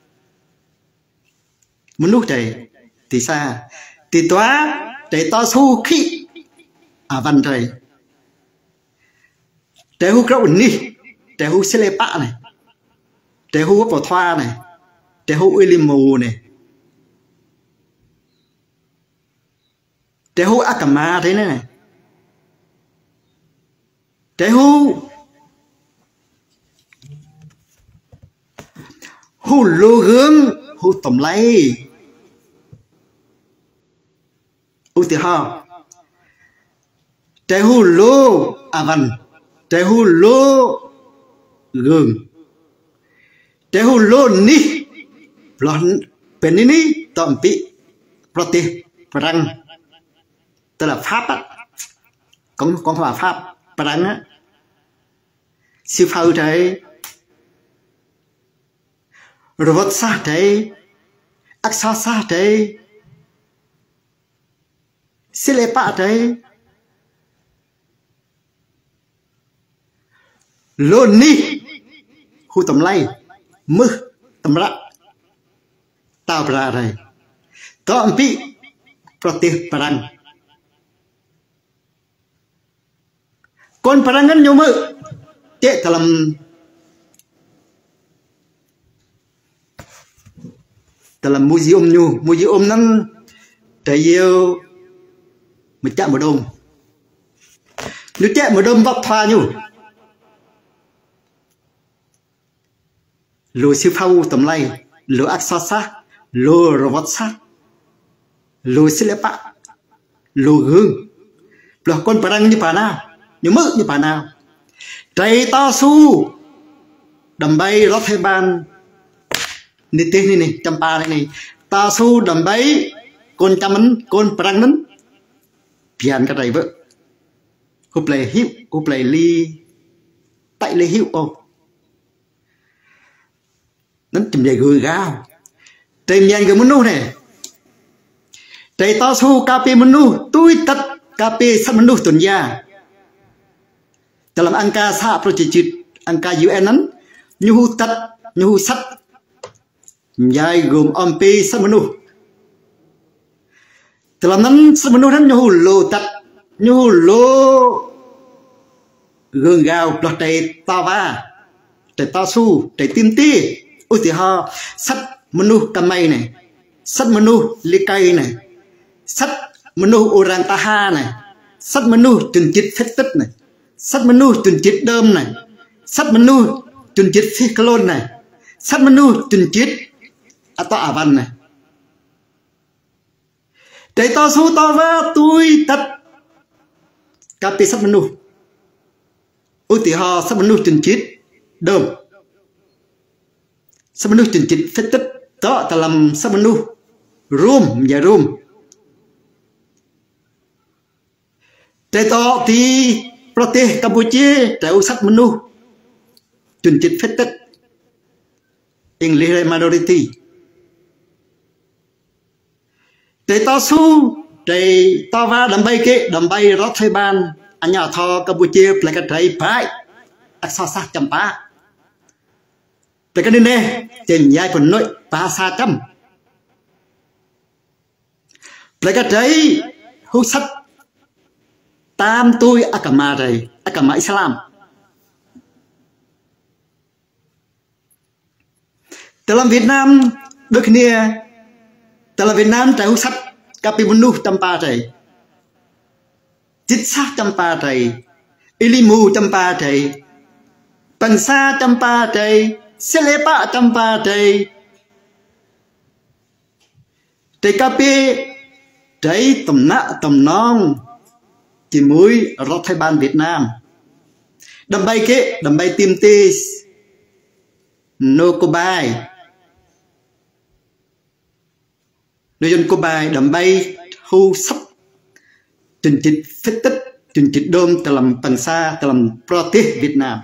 menu đây thì xa thì tòa để ta su khí à văn đây để hú kéo đi để hú xe lê bạ này để hú vào thoa này để hú uy lim mù này để hú ác ma thế này này để hú hú lô gương hú tầm lấy hú tiền ho trái hù lô à văn trái hù lô gừng trái hù lô ní lon bên ní ní tọm bị prote răng tức là pháp á con con hòa pháp răng á siêu phao trái robot sa trái ác sa sa trái xí lệ bạ trái lôn ní khu tầm lay mư tầm rạ tao ra đây tọm bị prote răng con perangan nyomu cek dalam dalam museum nyu museum nang đại yêu một chạm một đông nếu chạm một đông vấp thoa nyu lùi siêu phao tầm lay lùi ác sa sa lùi robot sa lùi xí lệ bạ lùi gương lùi con perang như bà nào như mực như bà nào trái to su đầm bay rót thêm ban nít tên này này trăm ba này này ta su đầm bay con trăm ấn con prang ấn pian cái này vợ cô play hiu cô play ly tại ly hiu ô nó chùm dày gửi gao trên nhanh cái muốn nu này trái to su cà phê muốn nu tôi tất cà phê sắp muốn nu tuần gia dalam angka sa project angka u enนั้น nhu tat nhu sat nhai gồm om pi sát menu dalamนั้นsát menuนั้น nhu lo tat nhu lo gương gao plot tay ta va tay ta su tay tim ti ưu tì ho sắt menu kamay này sắt menu likai này sắt menu orantaha này sắt menu trình chít phết tích này sắt menu trình chít đơm này sắt menu trình chít phi clone này sắt menu trình chít ato avan này để to su to va tôi tất cà phê sắt menu ưu tì ho sắt menu trình chít đơm sắt menu trình chít phết tích đó ta làm sắt menu room và room để to thì Prote Campuchia treo sắt menu chuẩn chít phết tích English minority để to su để to va đầm bay kế đầm bay rót thay ban anh nhà thọ Campuchia lại cái trái phải ác so sát chấm ba để cái này trên dài phần nội ba sa chấm lại cái trái hút sắt tam tôi akama đây akama Islam dalam Việt Nam đôi khi dalam Việt Nam trái hút sắt kapi menu champa đây chít sát champa đây ilimu champa đây bangsa champa đây selepa champa đây trái kapi trái tầm nạ tầm non chỉ mũi rót thay ban Việt Nam đầm bay kế đầm bay tim tê nô cô bài nội dân cô bài đầm bay hưu sắp trình chít phết tích trình chít đôm từ làm bằng xa từ làm prote Việt Nam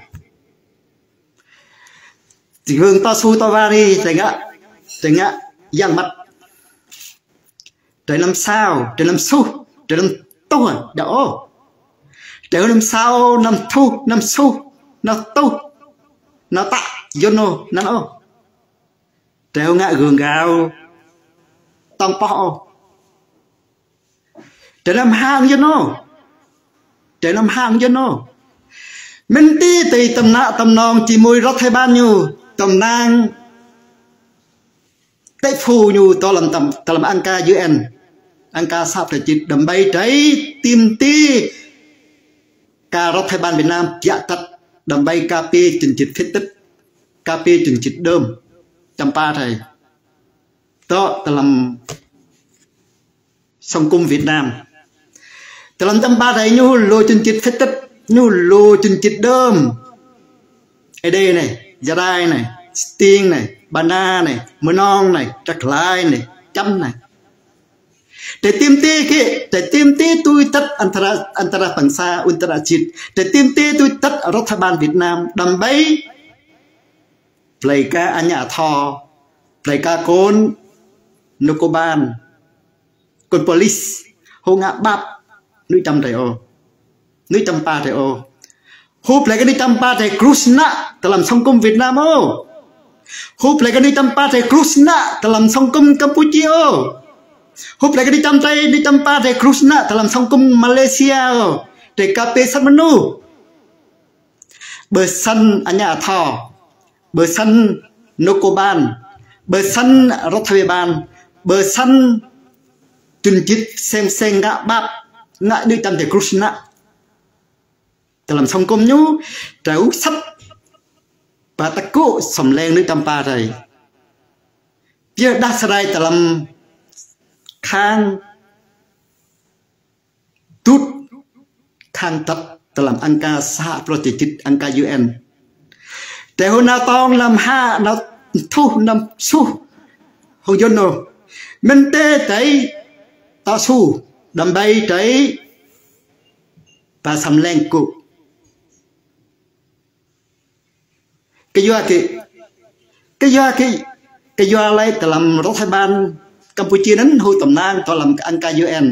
chỉ hương to su to va đi trời ngã trời ngã giang mặt trời làm sao trời làm su trời làm tôi đó trời làm sao năm thu năm su nó tu nó tạ vô nô nó ô trời ngã gường gạo tông po trời làm hàng vô nô trời làm hàng vô nô mình đi từ tầm nạ tầm non chỉ mùi rót thay ban nhu tầm nang tết phù nhu to làm tầm tầm làm Angka u en Angka sắp phải chít đầm bay trái tim ti cà rót thay ban Việt Nam dạ tật đầm bay cà phê trình chít phết tích cà phê trình chít đơm trăm pa thầy đó ta làm sông cung Việt Nam แต่ลำจำปาไทยยูโลจนจิตเฟตยูโลจนจิตเดิมไอเดย์เนี่ยยาได้เนี่ยสติงเนี่ยบานาเนี่ยมือนองเนี่ยจักรลายเนี่ยจำเนี่ยแต่ติมตีคือแต่ติมตีตุยตัดอันตรอันตรปังซาอุนตรจิตแต่ติมตีตุยตัดรัฐบาลเวียดนามดำใบเปลกาอัญญาทอเปลกาโกนนกบาลกนโพลิสโฮงะบับนุยจำไทยโอนุยจำปาไทยโอฮูเปลกันนุยจำปาไทยครูสนะตลำสังคมเวียดนามโอฮูเปลกันนุยจำปาไทยครูสนะตลำสังคมกัมพูชีโอฮูเปลกันนุยจำไทยนุยจำปาไทยครูสนะตลำสังคมมาเลเซียโอเด็กกาเปสัมนูเบอร์ซันอัญญาทอเบอร์ซันนกบาลเบอร์ซันรัฐบาลเบอร์ซันจุนจิตเซงเซงกะบับงะนึกจำแต่ครุชนะแต่ลำสงกรมยูเจ้าซับปาตะกุสมแรงนึกจำปาไทยเยอะดัชไรแต่ลำข้างตุดข้างตัดแต่ลำอังกาสหประชาจิตอังกายูเอ็นแต่หัวหน้าตองลำห้านาทุนำสู้หงยนโนมันเตะใจต่อสู้ดำใบใจปลาสำแรงกุกยัวกิกยัวกิกยัวอะไรแต่ลำรัฐบาลกัมพูชีนั้นหูตำนางต่อลำอังกายูเอ็น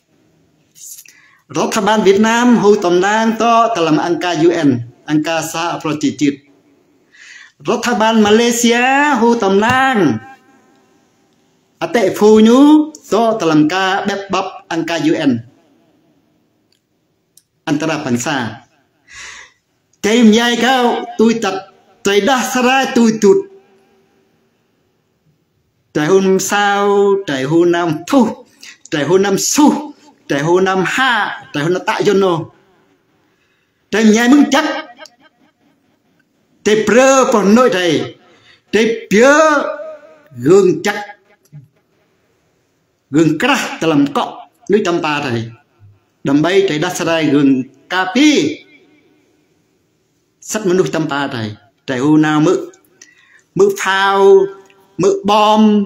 รัฐบาลเวียดนามหูตำนางต่อแต่ลำอังกายูเอ็นอังกาสหประชาจิตรัฐบาลมาเลเซียหูตำนางอเตฟูญูโตตลังกาแบบบับอังกายูเอ็นอันตรปังซาใจมใหญ่เขาตุยตัดใจดัสระตุยตุดใจหุ่นสาวใจหุ่นนำทุใจหุ่นนำสู้ใจหุ่นนำห้าใจหุ่นตะยนโนใจมใหญ่มึงจักใจเปลือปนน้อยใจใจเปียเรื่องจักgừng cắt ta làm cọ nuôi tầm pa thầy đầm bay thầy đắt say gừng cà pi sắt mình nuôi tầm pa thầy thầy u nào mự mự phao mự bom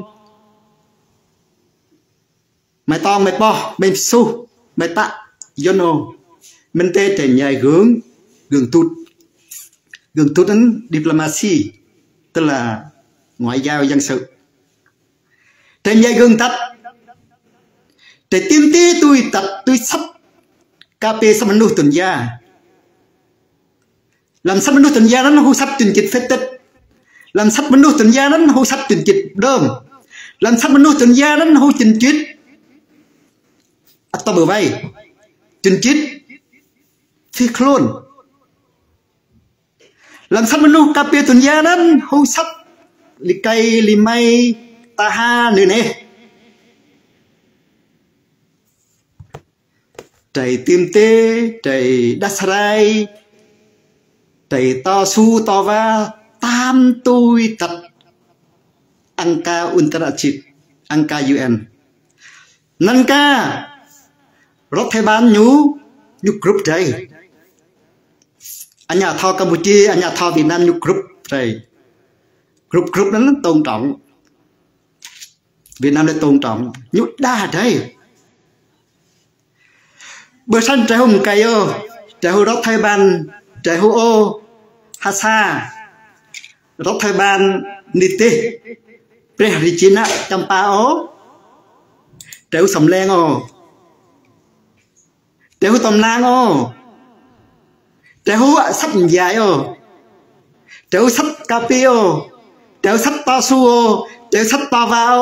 mày to mày bo mày su mày tạ yono mình tê thầy nhảy gừng gừng tụt gừng tụt đến diplomacy tức là ngoại giao dân sự thầy nhảy gừng tắtแต่ติมตีตุยตัดตุยซับกาเปสมนุตุนยาลำซับมนุตุนยานั้นหูซับจุนจิตเฟตต์ลำซับมนุตุนยานั้นหูซับจุนจิตเดิมลำซับมนุตุนยานั้นหูจุนจิตอัตตาเบอร์ไว้จุนจิตฟิโคลนลำซับมนุกาเปตุนยานั้นหูซับลิไกลิไมตาฮาเนเนใจติมเตใจดัสไรใจต่อสู้ต่อว่าตามตุยตัดอังกาอุนตรจิตอังกายูเอ็นนั่นการัฐบาลอยู่อยู่กรุ๊ปใจอันยาทอกัมพูชีอันยาทอเวียดนามอยู่กรุ๊ปใจกรุ๊ปกรุ๊ปนั้นตรงต่องเวียดนามได้ตรงต่องอยู่ได้ใจเบอร์ชันใจหุ่มไกโอใจหุ่รัฐบาลใจหุ่โอฮัสซารัฐบาลนิติเปรริจินะจำปาโอใจหุ่สำแรงโอใจหุ่ตำนางโอใจหุ่ซับใหญ่โอใจหุ่ซับกาเปีโอใจหุ่ซับต่อสู้โอใจหุ่ซับต่อวาโอ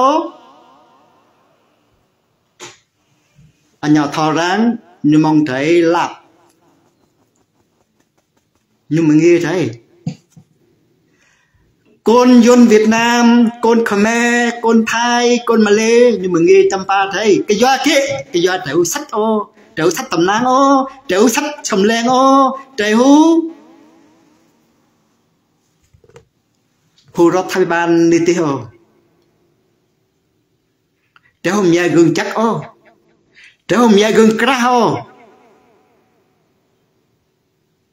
อันยาทอรังnhưng mong thấy lạc nhưng mà nghe thấy con dân Việt Nam con Khmer con Thái con Malay nhưng mà nghe trăm pa thấy cái doa kia cái doa trèo sách ô trèo sách tầm nang ô trèo sách sầm len ô trèo hù rót thay ban đi tiêu trèo hôm nay gừng chắc ô trèo hôm nay gừng cá ô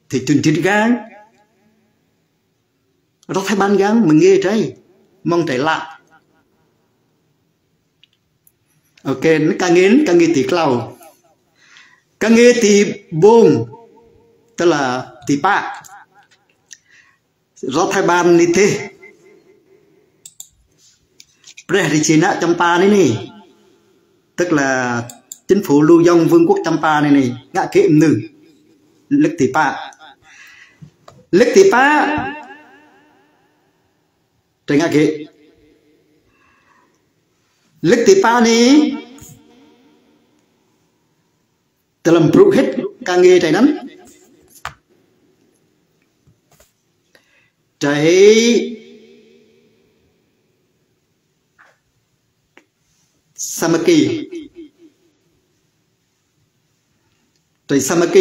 thì chừng chừng gang đó thay ban gang mình nghe trái mong trái lạ ok nó càng nghe càng nghe tí clau càng nghe tí bông tức là tí bạc do thay ban như thế Pre thì chỉ nạ Champa này này tức là chính phủ lưu dông vương quốc Champa này này ngạ kiệm nữ lực tỷ pa lực tỷ pa trời ngạ kệ lực tỷ pa này từ làm brụ hết càng nghe trời nắng trời Samaki trời Samaki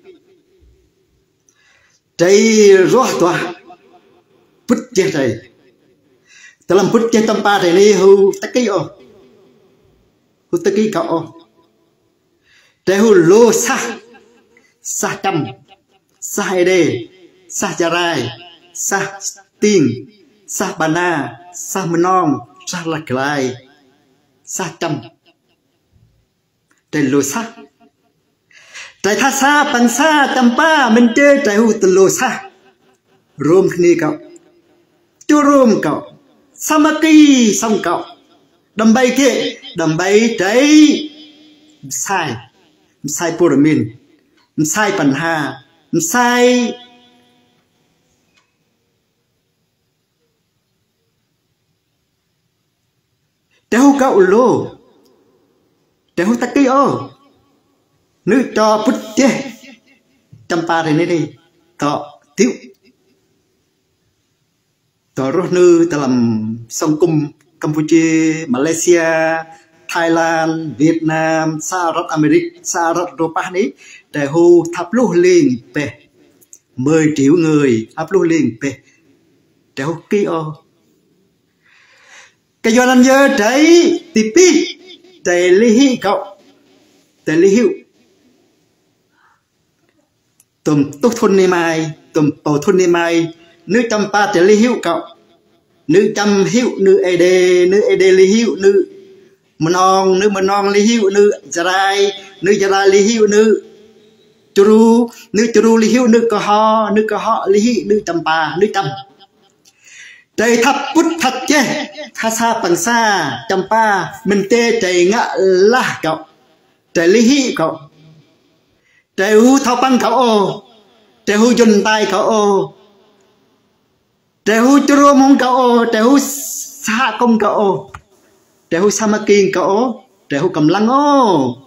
trời rót tòa bút chết trời ta làm bút chết tâm ba trời này hù tất kỳ ô hù tất kỳ cậu ô trời hù lô sa sa trăm sa hai đề sa chà rai sa tiên sa bà na sa mơ non sa lạc lại sa trăm trời lô sa trời tha sa bằng sa trăm ba mình chơi trời hù từ lô sa rôm khní cậu chú rôm cậu Samaki xong cậu đầm bay kệ đầm bay trời sai sai Puramin sai Bản Hà sai Tehu cậu lô Tehu tắc kì ô nữ cho bút chê Champa này này đi tọ thiếu tọ rốt nữ ta làm sông cung Campuchia, Malaysia, Thái Lan, Việt Nam, Sa Rát America, Sa Rát Europa này Tehu thắp lô lên bè mười triệu người thắp lô lên bè Tehu kì ô cái do anh nhớ trái tí pi trái lý hi cậu trái lý hiệu tùm tốt thôn này mai tùm bầu thôn này mai nữ trăm ba trái lý hiệu cậu nữ trăm hiệu nữ ed nữ ed lý hiệu nữ mờ non nữ mờ non lý hiệu nữ jarai nữ jarai lý hiệu nữ churu nữ churu lý hiệu nữ cờ ho nữ cờ ho lý hiệu nữ trăm ba nữ trăm trời thắp bút thật chứ tha sa bằng sa Champa mình tê trời ngạ là cậu trời lý hị cậu trời hú thao băng cậu ô trời hú dùn tay cậu ô trời hú churô mong cậu ô trời hú sa công cậu ô trời hú Samaki cậu ô trời hú cầm lăng ô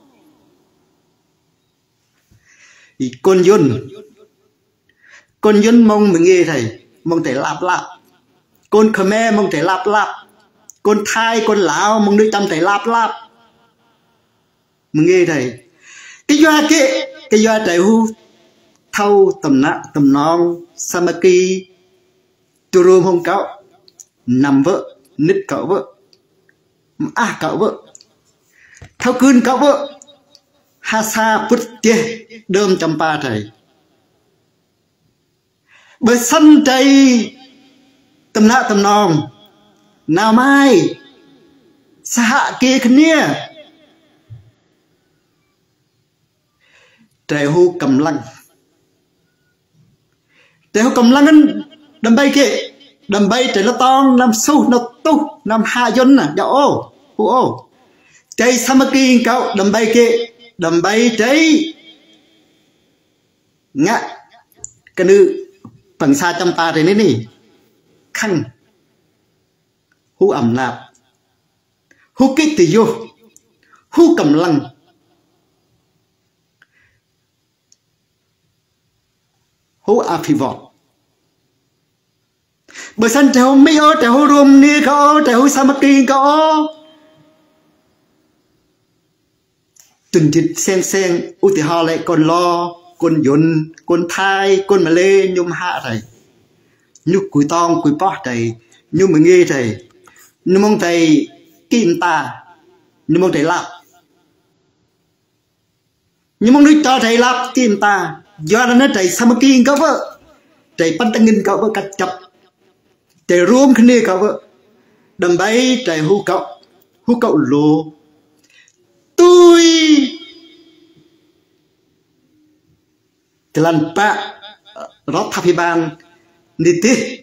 con dùn con dùn mong mình nghe thầy mong thầy lạp lạp con Khmer mong thể lạp lạp con Thái con Lào mong nơi tâm thể lạp lạp mừng nghe thầy cái doa kệ cái doa trời hu thâu tầm nạ tầm non Samaki churôm không cậu nằm vợ nít cậu vợ à cậu vợ thâu cươn cậu vợ Hasa bút chê đơm Champa thầy bởi sân trời tầm nạ tầm nòng nào mai xa hạ kia khăn nia trời hô cầm lăng trời hô cầm lăng đầm bay kệ đầm bay trời nó to nằm sâu nó tu nằm hạ dân à dạo ô hú ô trời Samaki cậu đầm bay kệ đầm bay trời ngạ cái nữ bằng xa Champa rồi nè khăn hú ẩm nạp hú kích thì vô hú cầm lăng hú áp phi vọt bởi sân trẻ hú mấy ô trẻ hú rùm ni khá ô trẻ hú Samaki khá ô từng thịt sen sen ưu tì ho lại còn lo con dùn con Thái con mà lê nhung hạ thầy nhúc cùi tong cùi bó thầy nhúc mà nghe thầy nhúc mong thầy kim ta nhúc mong thầy lạp nhúc mong đứa cho thầy lạp kim ta do nó chạy samaki có vợ chạy bắt tăng cậu vợ cắt chập chạy rôm khné cậu vợ đầm bay chạy hú cậu hú cậu lô tôi lần ba rót tháp ban đi tiếp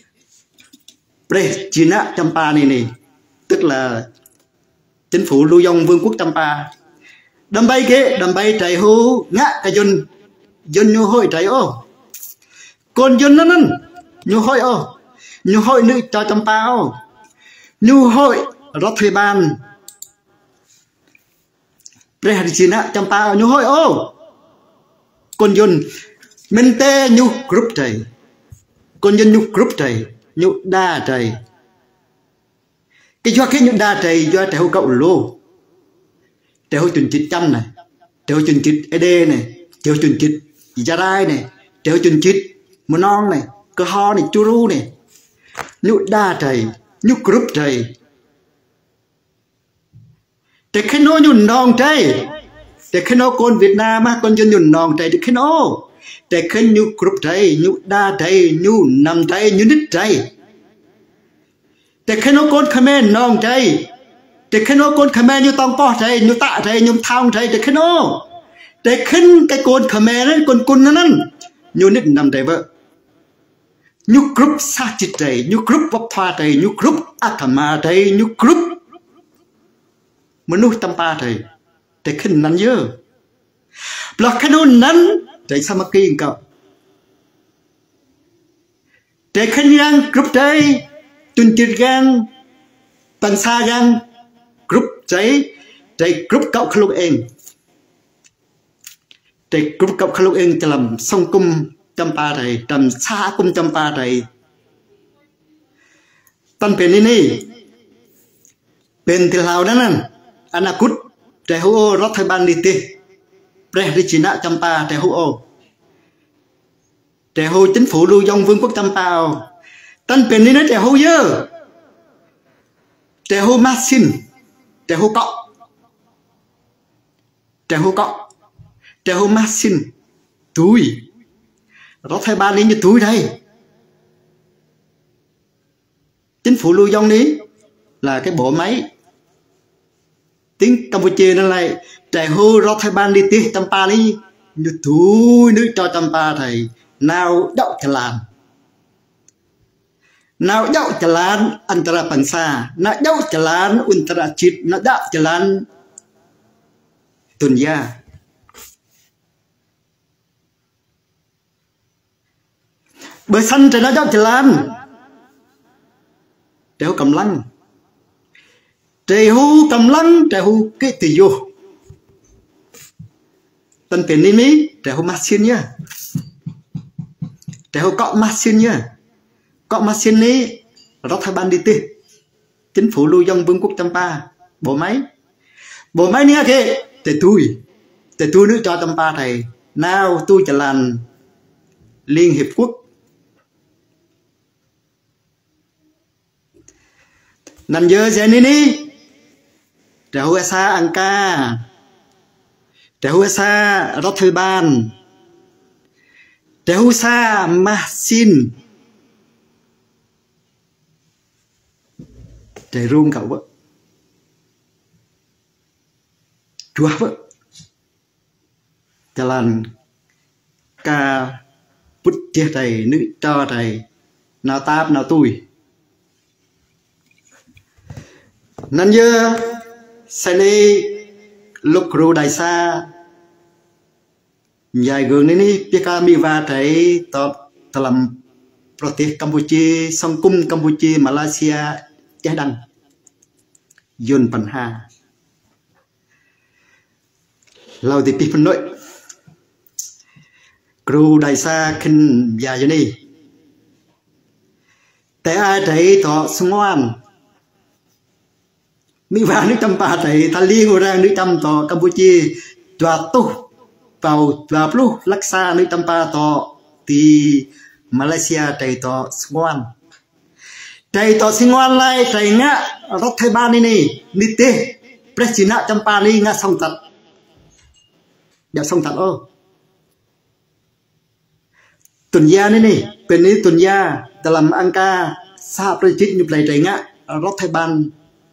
đây China Champa này này tức là chính phủ Lưu Dông Vương quốc Champa đầm bay kế đầm bay chạy hú ngã cái dân dân nhu hội chạy ô con dân nó năn nhu hội ô nhu hội nữ cho Champa ô nhu hội rót thuê ban đây China Champa nhu hội ô con dân mình tê nhu group chạy con dân nhu group chạy nhu đa chạy cái do cái nhu đa chạy do chạy hô cậu lô chạy hô chuẩn chít trăm này chạy hô chuẩn chít ed này chạy hô chuẩn chít gia rai này chạy hô chuẩn chít mù non này cơ ho này chu ru này nhu đa chạy nhu group chạy chạy khi nó nhu non chạy chạy khi nó con Việt Nam á con dân nhu non chạy khi nó chạy khi nhu group chạy nhu đa chạy nhu nằm chạy nhu nít chạy chạy khi nó con Khmer non chạy chạy khi nó con Khmer nhu tông po chạy nhu tạ chạy nhu thong chạy chạy khi nó chạy khi cái con Khmer đấy con con nó nhu nít nằm chạy vợ nhu group sa chít chạy nhu group vấp thoa chạy nhu group akama chạy nhu group manu Champa chạy chạy khi nắn dơ là khi nó nắn chạy samaki cậu chạy khi gang group chạy tuần chít gang bằng xa gang group chạy chạy group cậu khâu em chạy group cậu khâu em cho làm song cung Champa chạy làm xa cung Champa chạy tan bên này bên từ Lào đó nè anakut chạy hô rót thời ban đi tê đây đi China Champa chạy hô ô chạy hô chính phủ Lưu Dông Vương quốc Champa tan bên này chạy hô dơ chạy hô machine chạy hô cọ chạy hô cọ chạy hô machine túi rót thời ban đi như túi đây chính phủ Lưu Dông ní là cái bộ máy tiếng Campuchia nó lại chạy hô rót thời ban đi tí Champa ní như túi nước cho Champa thầy nào đậu chả làm nào đậu chả lan antara bangsa nào đậu chả lan antara chít nào đậu chả lan tuần gia bởi sân thì nó đậu chả lan đeo cầm lăng chạy hú cầm lăng chạy hú cái tỷ vô tân tiền ní mí chạy hú machine nhá chạy hú cọ machine nhá cọ machine ní rót thời ban đi tê chính phủ Lưu Dông Vương quốc Champa bộ máy bộ máy ní kì để tôi để tôi nữa cho Champa thầy nào tôiจะlàm Liên Hiệp Quốc nằm giờ giờ ní ní trẻ hùa xa ăn ca trẻ hùa xa rót thời ban trẻ hùa xa ma xin trẻ rung cậu vợ chúa vợ cho lần ca bút chia thầy nữ cho thầy nào táp nào tôi nên giờ sẽ đi lúc ru đại sa dài gương này ní pika mi va thấy tập làm prote Campuchia song cung Campuchia Malaysia trái đăng yun pan ha lâu thì pi phân nội ru đại sa kinh dài như này tại ai thấy thọ sung ngoan mi va nước Champa thầy ta liên ngồi ra nước Cham tò Campuchia cho tu vào và lu lắc xa nước Champa tò thì Malaysia thầy tò ngoan thầy tò sinh ngoan lại thầy ngã rót thầy ban đi này đi tê President Champa đi ngã xong tật đẹp xong tật ô tuần gia này này bên này tuần gia ta làm ăn ca sao rồi chích như vậy đấy ngã rót thay ban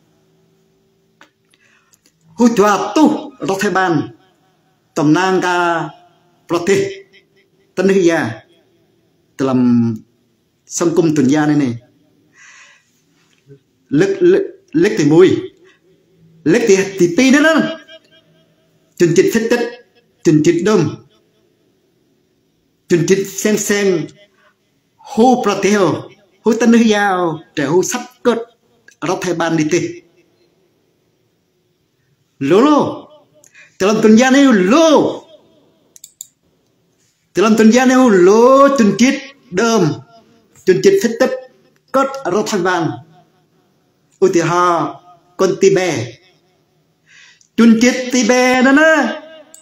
hút chua tu rót thay ban tầm nang ca prote tân huy gia ta làm sông cung tuần gia này này lực lực thì mùi lực thì thì pi nữa đó chừng chịch thích tích chừng chịch đông chừng chịch sen sen hô prateo hô tân huy giao trẻ hô sắp cất rót thay ban đi tê lô lô từ làm tuần gia này lô từ làm tuần gia này lô chừng chịch đơm chừng chịch thích tích cất rót thay ban ôi thì họ con tì bè chun chết tì bè đó nè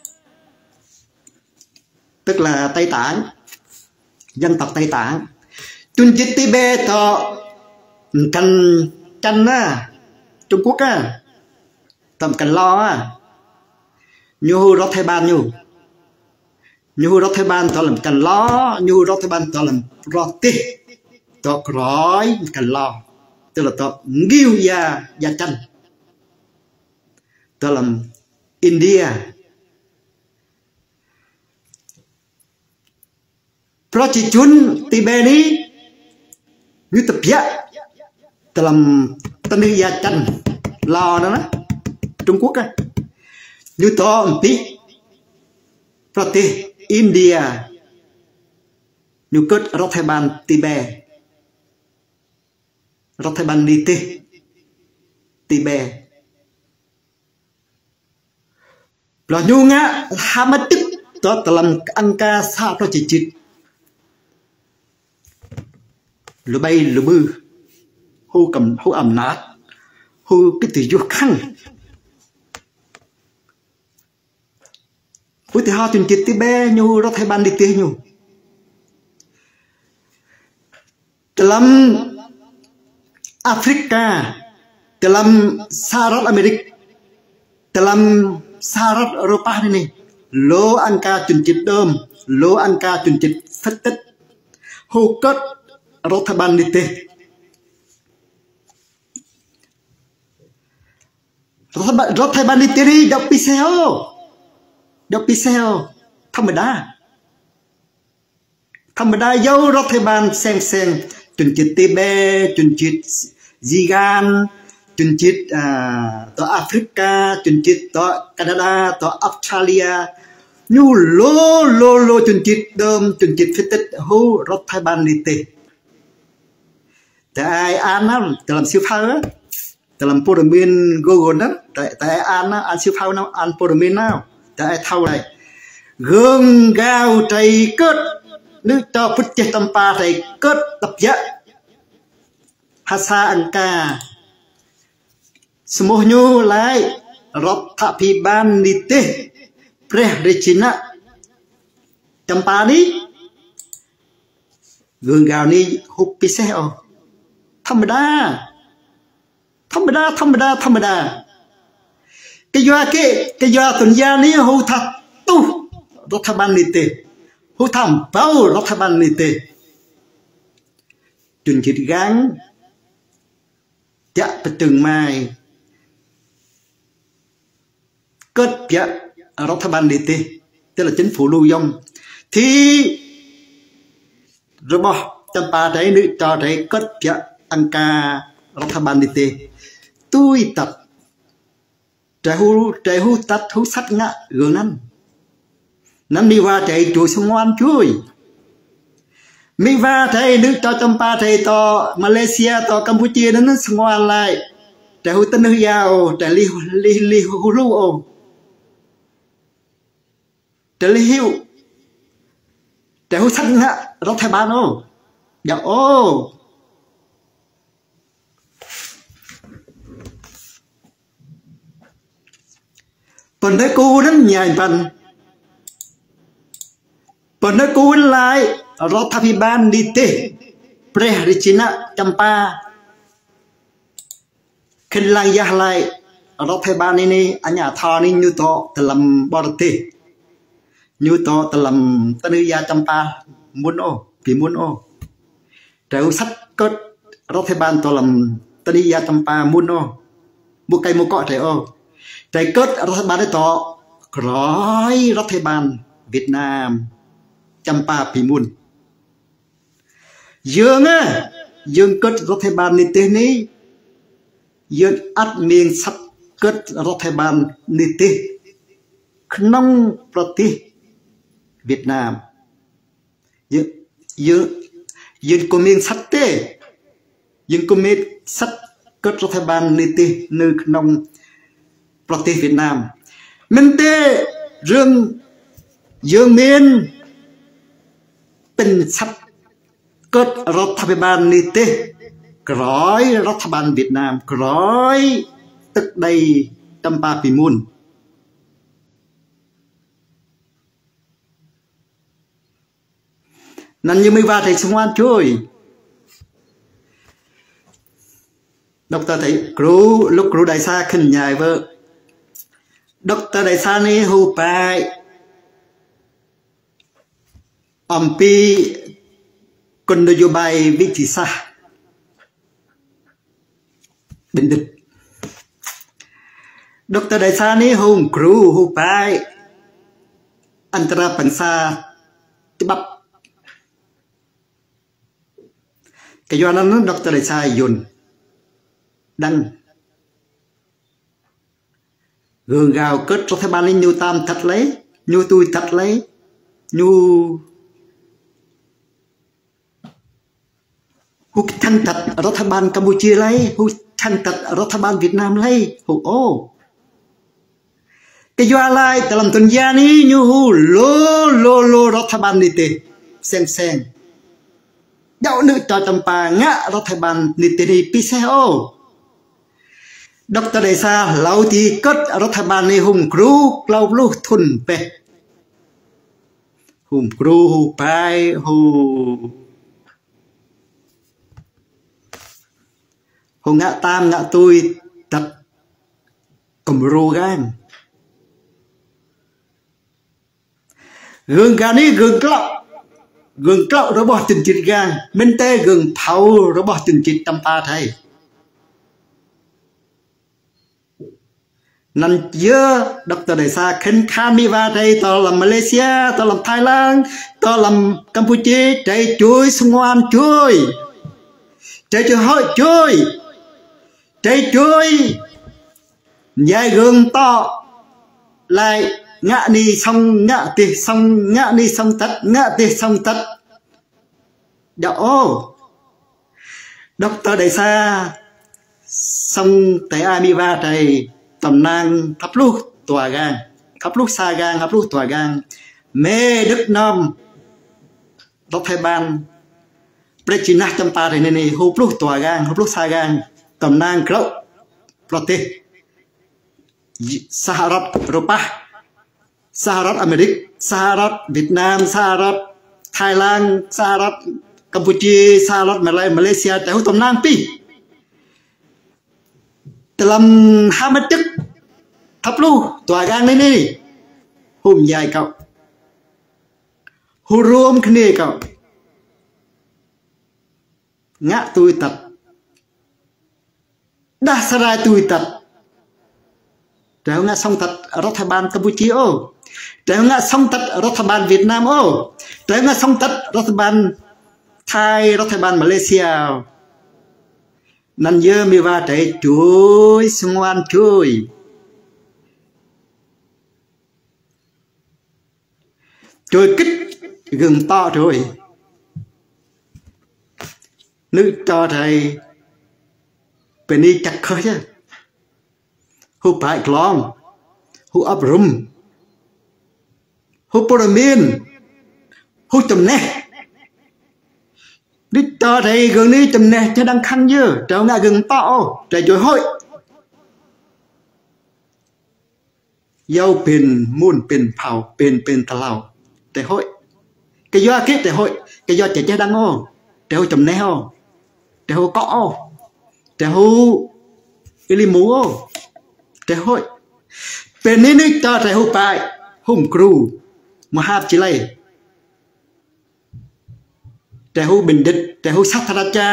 tức là Tây Tạng dân tộc Tây Tạng chun chết tì bè thọ cành cành á Trung Quốc á tầm cành lo á nhu rót thay ban nhu nhu rót thay ban thọ làm cành lo nhu rót thay ban thọ làm rót tì thọ rói cành lo tức là tọt nghiêu gia gia chanh tọt làm India pro chỉ chun Tibet ní như tập dạ tọt làm tân gia chanh lo đó đó Trung Quốc á như to tí pro ti India như cất rót thay ban Tibet rót thay ban đi tê tì bè là nhu ngã hà mất tích đó là làm ăn ca sao nó chỉ chít lù bay lù bư hô cầm hô ẩm nát hô cái tỷ vô khăn hô thì họ tuyển chít tì bè nhu rót thay ban đi tê nhu làm Afrika dalam Sarat Amerik dalam Sarat Eropa ini lo angka chunchit dom lo angka chunchit phát tích hô cất Rotaban đi tê Rotaban đi tê đi đọc piseo đọc piseo thầm đá thầm đá dâu Rotaban sen sen chun chít Tibet, chun chít Zigan, chun chít to Africa, chun chít to Canada, to Australia, nhu lô lô lô chun chít đơm chun chít fit tích hô rót thay ban đi tê. Tại an á, tại làm siêu phao á, tại làm protein Google đó, tại tại an á, an siêu phao nào, an protein nào, tại thâu này, gương gao trái cất nước cho phút chết tâm pa thầy cất tập dạ hasa angka semua nyu lại rót thạ phi ban đi tê pre de china champa đi gương gạo ní hút pi xeo thâm đa thâm đa thâm đa thâm đa cái doa cái cái doa tuần gia ní hô thật tu rót thạ ban đi tê hô thầm bao rót thạ ban đi tê chun chít gang dạ từng mai kết dạ rót thạ ban đi tê tức là chính phủ lưu vong thì rồi bỏ trăm ba đấy nữ cho đấy kết dạ ăn ca rót thạ ban đi tê tôi tập trái hu trái hu tắt hu sắt ngã gương năm năm đi qua chạy chuối xong ngoan chuối mi va thầy nước cho trăm ba thầy to Malaysia to Campuchia nó xong ngoan lại trái hu tân hư giàu trái li li li hu lu ô trái li hiu trái hu sắt ngã rót thạ ban ô dạ ô phần đấy cô rất nhảy phần phần đấy cô lại rót thạ ban đi tê pre đi china champa khi lại ra lại rót thạ ban này này anh nhà thọ này như to từ làm bờ tê như to từ làm tân gia champa muốn ô vì muốn ô treo sắt cất rót thay ban to làm tây đi chăm pa muốn ô mua cây mua cọ trẻ ô trái cất rót thay ban đấy to rồi rót thay ban Việt Nam chăm pa vì muốn dương á dương cất rót thay ban ní tên ní dương ắt miếng sắt cất rót thay ban ní tên nông proti Việt Nam dương dương dương có miếng sắt tê dương có miếng sắt cất rót thay ban ní tên nơi nông proti Việt Nam mình tê dương dương miênเป็นsắt cất rót thay ban ní tên cõi rót thay ban Việt Nam cõi tức đây trăm ba pì môn nên như mấy va thầy xung quanh chui doctor thầy cru lúc cru đại sa khinh nhài vợ doctor đại sa này hù bài ông pi con đôi bài vị trí xa bình định doctor đại sa này hù cru hù bài anh ta bằng xa bắp cái do nó doctor đại sa yun đăng gường gào kết cho thay ban lên nhu tam thật lấy nhu tôi thật lấy nhu hú thanh thật ở thay ban Campuchia lấy hú thanh thật ở thay ban Việt Nam lấy hú ô cái do lại tại làm tuần gia ní nhu hú lô lô lô đó thay ban đi tê xem xem đạo nữ cho tầm pa ngã đó thay ban đi tê đi pi xe ô doctor đại sa lâu thì cấtรัฐบาลในหุ่มครูเราลูกทุนไปหุ่มครูไปหูหูงะตามงะตุยตัดกมรูกันเรื่องการนี้เรื่องกล้าเรื่องกล้าระบบจิตจิตกันมันเตะเรื่องเผาระบบจิตจิตตำปาไทยนั่นเยอะดรđại saขึ้นข้ามมีว่าใจต่อลำมาเลเซียต่อลำไทยแลนด์ต่อลำกัมพูชีใจช่วยสงวนช่วยใจช่วยหอยช่วยใจช่วยยายเรื่องต่อไล่งะนี่ส่งงะติส่งงะนี่ส่งตัดงะติส่งตัดเดี๋ยวโอ้ดรđại saส่งแต่อามีว่าใจตำนานทับลูกตัวกันทับลูกซากันทับลูกตัวกันเมดึกน้อมรถไฟบานประจินักจำปาในนี้หูปลูกตัวกันหูปลูกซากันตำนานครับประเทศสหรัฐยุโรปสหรัฐอเมริกสหรัฐเวียดนามสหรัฐไทยแลนด์สหรัฐกัมพูชีสหรัฐมาเลเซียแต่หูตำนานปีแต่ลำห้ามัดจึกทับลูกตัวกลางนี่นี่หุ่มใหญ่เก่าหูรวมขึ้นนี่เก่างะตุยตัดดาสลายตุยตัดแต่งะส่งตัดรัฐบาลกัมพูชีโอแต่งะส่งตัดรัฐบาลเวียดนามโอแต่งะส่งตัดรัฐบาลไทยรัฐบาลมาเลเซียนั่นเยอะมีว่าใจช่วยสงวนช่วยช่วยคิดกึ่งต่อช่วยนึกต่อไทยเป็นนี่จักเคยหูปายกลองหูอับรุมหูปรมินหูจำแนกđi tờ thầy gần đi tầm nè cho đang khăn dơ trở ngại gần to trời trời hội dâu pin muôn pin phào pin pin thà lào trời hội cái do kết trời hội cái do trẻ trẻ đang ô trời hội tầm nè ô trời hội cọ ô trời hội cái ly mũ ô trời hội pin ní ní tờ thầy hội bài hùng cừu mà hạp chỉ lầy แต่หูบินดิตแต่หูสัทธราชา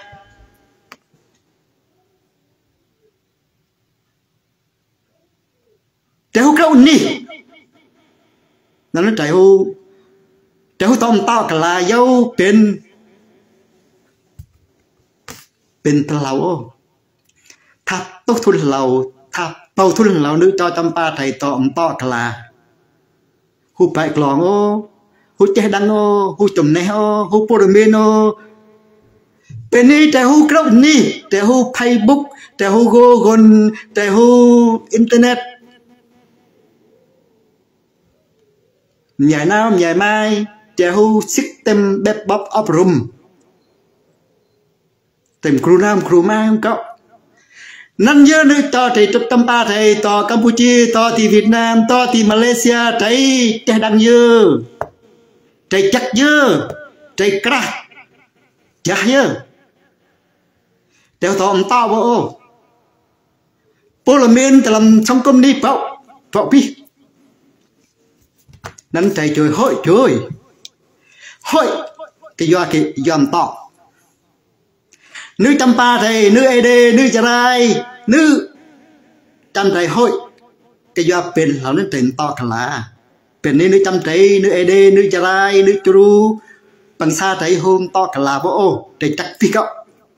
แต่หูกระอุ่นนี่นั่นแต่หูแต่หูต้อมต้อกลาเย้าเป็นเป็นตะเหลาถ้าตกทุนเราถ้าเป่าทุนเรานึกจอจำปาไทยต่อมต้อกลาหูไปกลองโอ้หูเจดังโอ้หูจมในโอ้หูโปรเมโนเป็นนี่แต่หูกระอุ่นนี่แต่หูไฟบุ๊กแต่หูโกกลแต่หูอินเทอร์เน็ตใหญ่น้ำใหญ่ไม้แต่หูซิกเต็มแบบบ๊อบอบรมเต็มครูน้ำครูมาก็นั่นเยอะนึกต่อที่ตัมปาไทยต่อกัมพูชีต่อที่เวียดนามต่อที่มาเลเซียไทยใจดังเยอะใจจักเยอะใจกระจักเยอะแต่ต่อมต้าว่าโอ้โปรเมนแต่ลำสังคมนี้เปล่าเปล่าพี่นั้นใจช่วยห้อยช่วยห้อยcái do cái dòm to nữ trăm pa thầy nữ ed nữ chả rai nữ trăm thầy hội cái doเป็นเราnên tiền to cả làเป็นนี่nữ trăm thầy nữ ed nữ chả rai nữ churu bằng xa thầy hôm to cả là vô ô để chắc phi cậu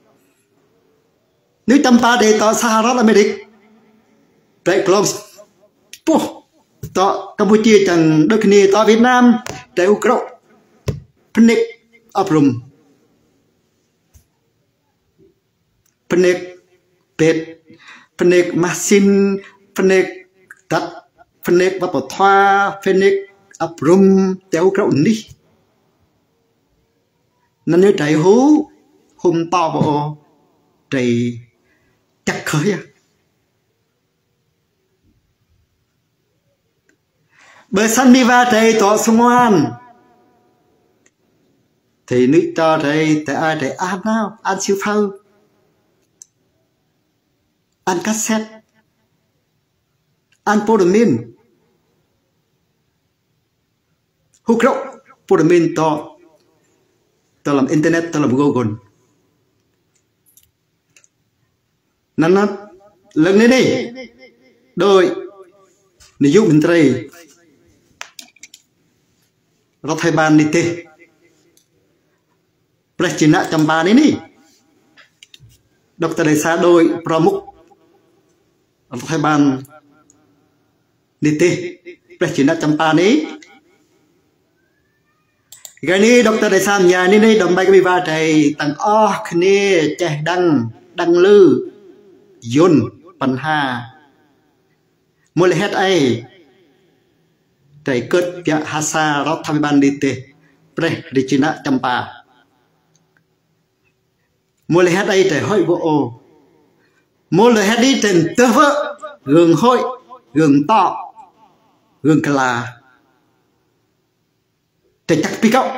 nữ trăm pa thầy to xa đó là mấy địch để close pô to Campuchia chẳng đôi khi to Việt Nam để Ukraine phân định áp dụng phân định bệt phân định machine phân định tắt phân định và bảo thoa phân định áp dụng để Ukraine đi nên nếu chạy hú hôm to bộ chạy chắc khởi à bởi sân đi va thầy tỏ xung ngoan thì nước cho thầy tại ai thầy ăn nào ăn siêu phâu ăn cassette ăn podomin hút rộng podomin to to làm internet to làm google nên nó lần này đi đôi này giúp mình đâyรัฐบาลนิเตประชินะจำปานี้นี่ดร.เดชาโดยประมุขรัฐบาลนิเตประชินะจำปานี้cáiนี้ดร.เดชาญานี่นี่ดมใบกบิวาไทยตั้งอ้อคณีแจดังดังลือยนปัญหามูลเหตุไอแต่เกิดยาฮาซารัฐบาลดิเตประดิจินะจำปามูลเหตุไอแต่ห้อยโบโอมูลเหตุนี้เป็นเตอร์เวเรื่องห้อยเรื่องต่อเรื่องกลาแต่จักปีเก้า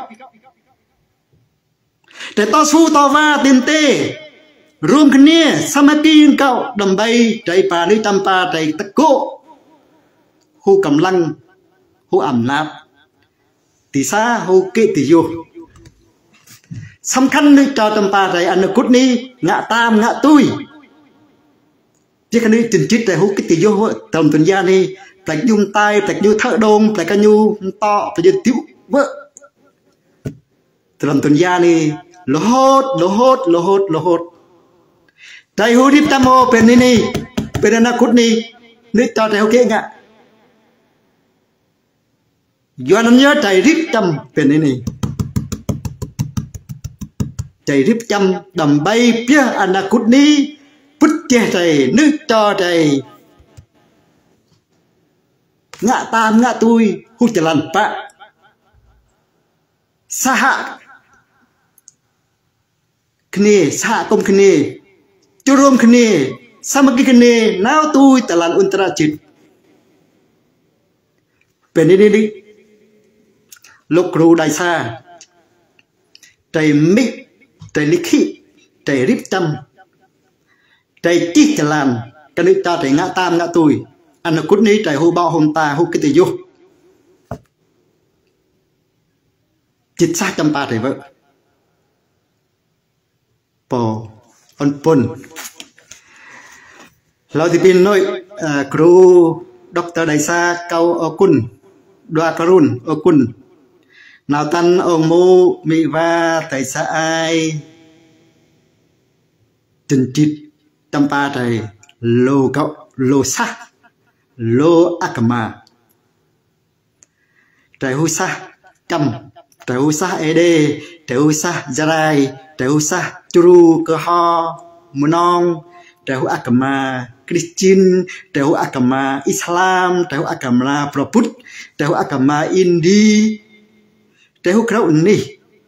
แต่ต่อสู้ต่อว่าตินเตรวมกันเนี่ยสมัครเก่าดำใบใจป่าในจำปาใจตะโกหูกำลังหูอำนาจตีซาหูเกติโยสำคัญในจอจำปาใจอนาคตนี้งะตามงะตุ้ยที่คันนี้จินจิตแต่หูเกติโยตอนตุนยานี่แปลกยุ่งตายแปลกยุ่งเท่าโดงแปลกกันยุ่งต่อแปลกยุ่งติ้วเวอตอนตุนยานี่โลหดโลหดโลหดโลหดใจหูดิบตามโอเป็นนี่นี่เป็นอนาคตนี้นึกจอแต่หูเก่งอะย้อนนั้นเยอะใจริบจำเป็นนี่นี่ใจริบจำดำใบเพี้ยอนาคตนี้พุทธเจใจนึกจอใจงะตามงะตุยหูจรันปะสหคณีสหกรมคณีจุรวมคณีสามัคคีคณีน้าวตุยตลันอุนตรจิตเป็นนี่นี่ลูกครูได้ซาใจมิใจลิขิใจริบจำใจจิตจลานกันนึกตาใจงะตามงะตุยอนาคตนี้ใจหูเบาหมตาหูกิติยุจิตซาจำปาใจเวอ po on pun lo thì pin nội kru doctor đại sa câu okun đoa karun okun nào tan ông mu mi va tại sa ai chân chít tâm pa thầy lô cậu lô sa lô akama trời hu sa trăm trời hu sa ede trời hu sa jarai trời hu sa churu cơ ho munong trời hu akama Christian trời hu akama Islam trời hu akama Prabhup trời hu akama Indi trời hu krau ni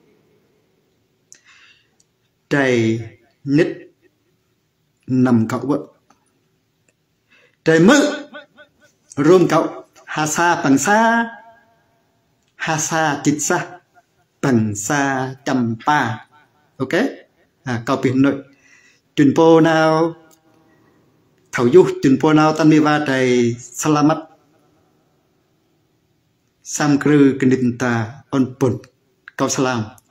trời nít nằm cậu vợ trời mơ rôm cậu hà sa bằng sa hà sa chít sa bằng sa chăm pa ok à, cậu biển nội truyền po nào thầu du truyền po nào tan mi va trời salamat sam kru kendinta on pun kau salam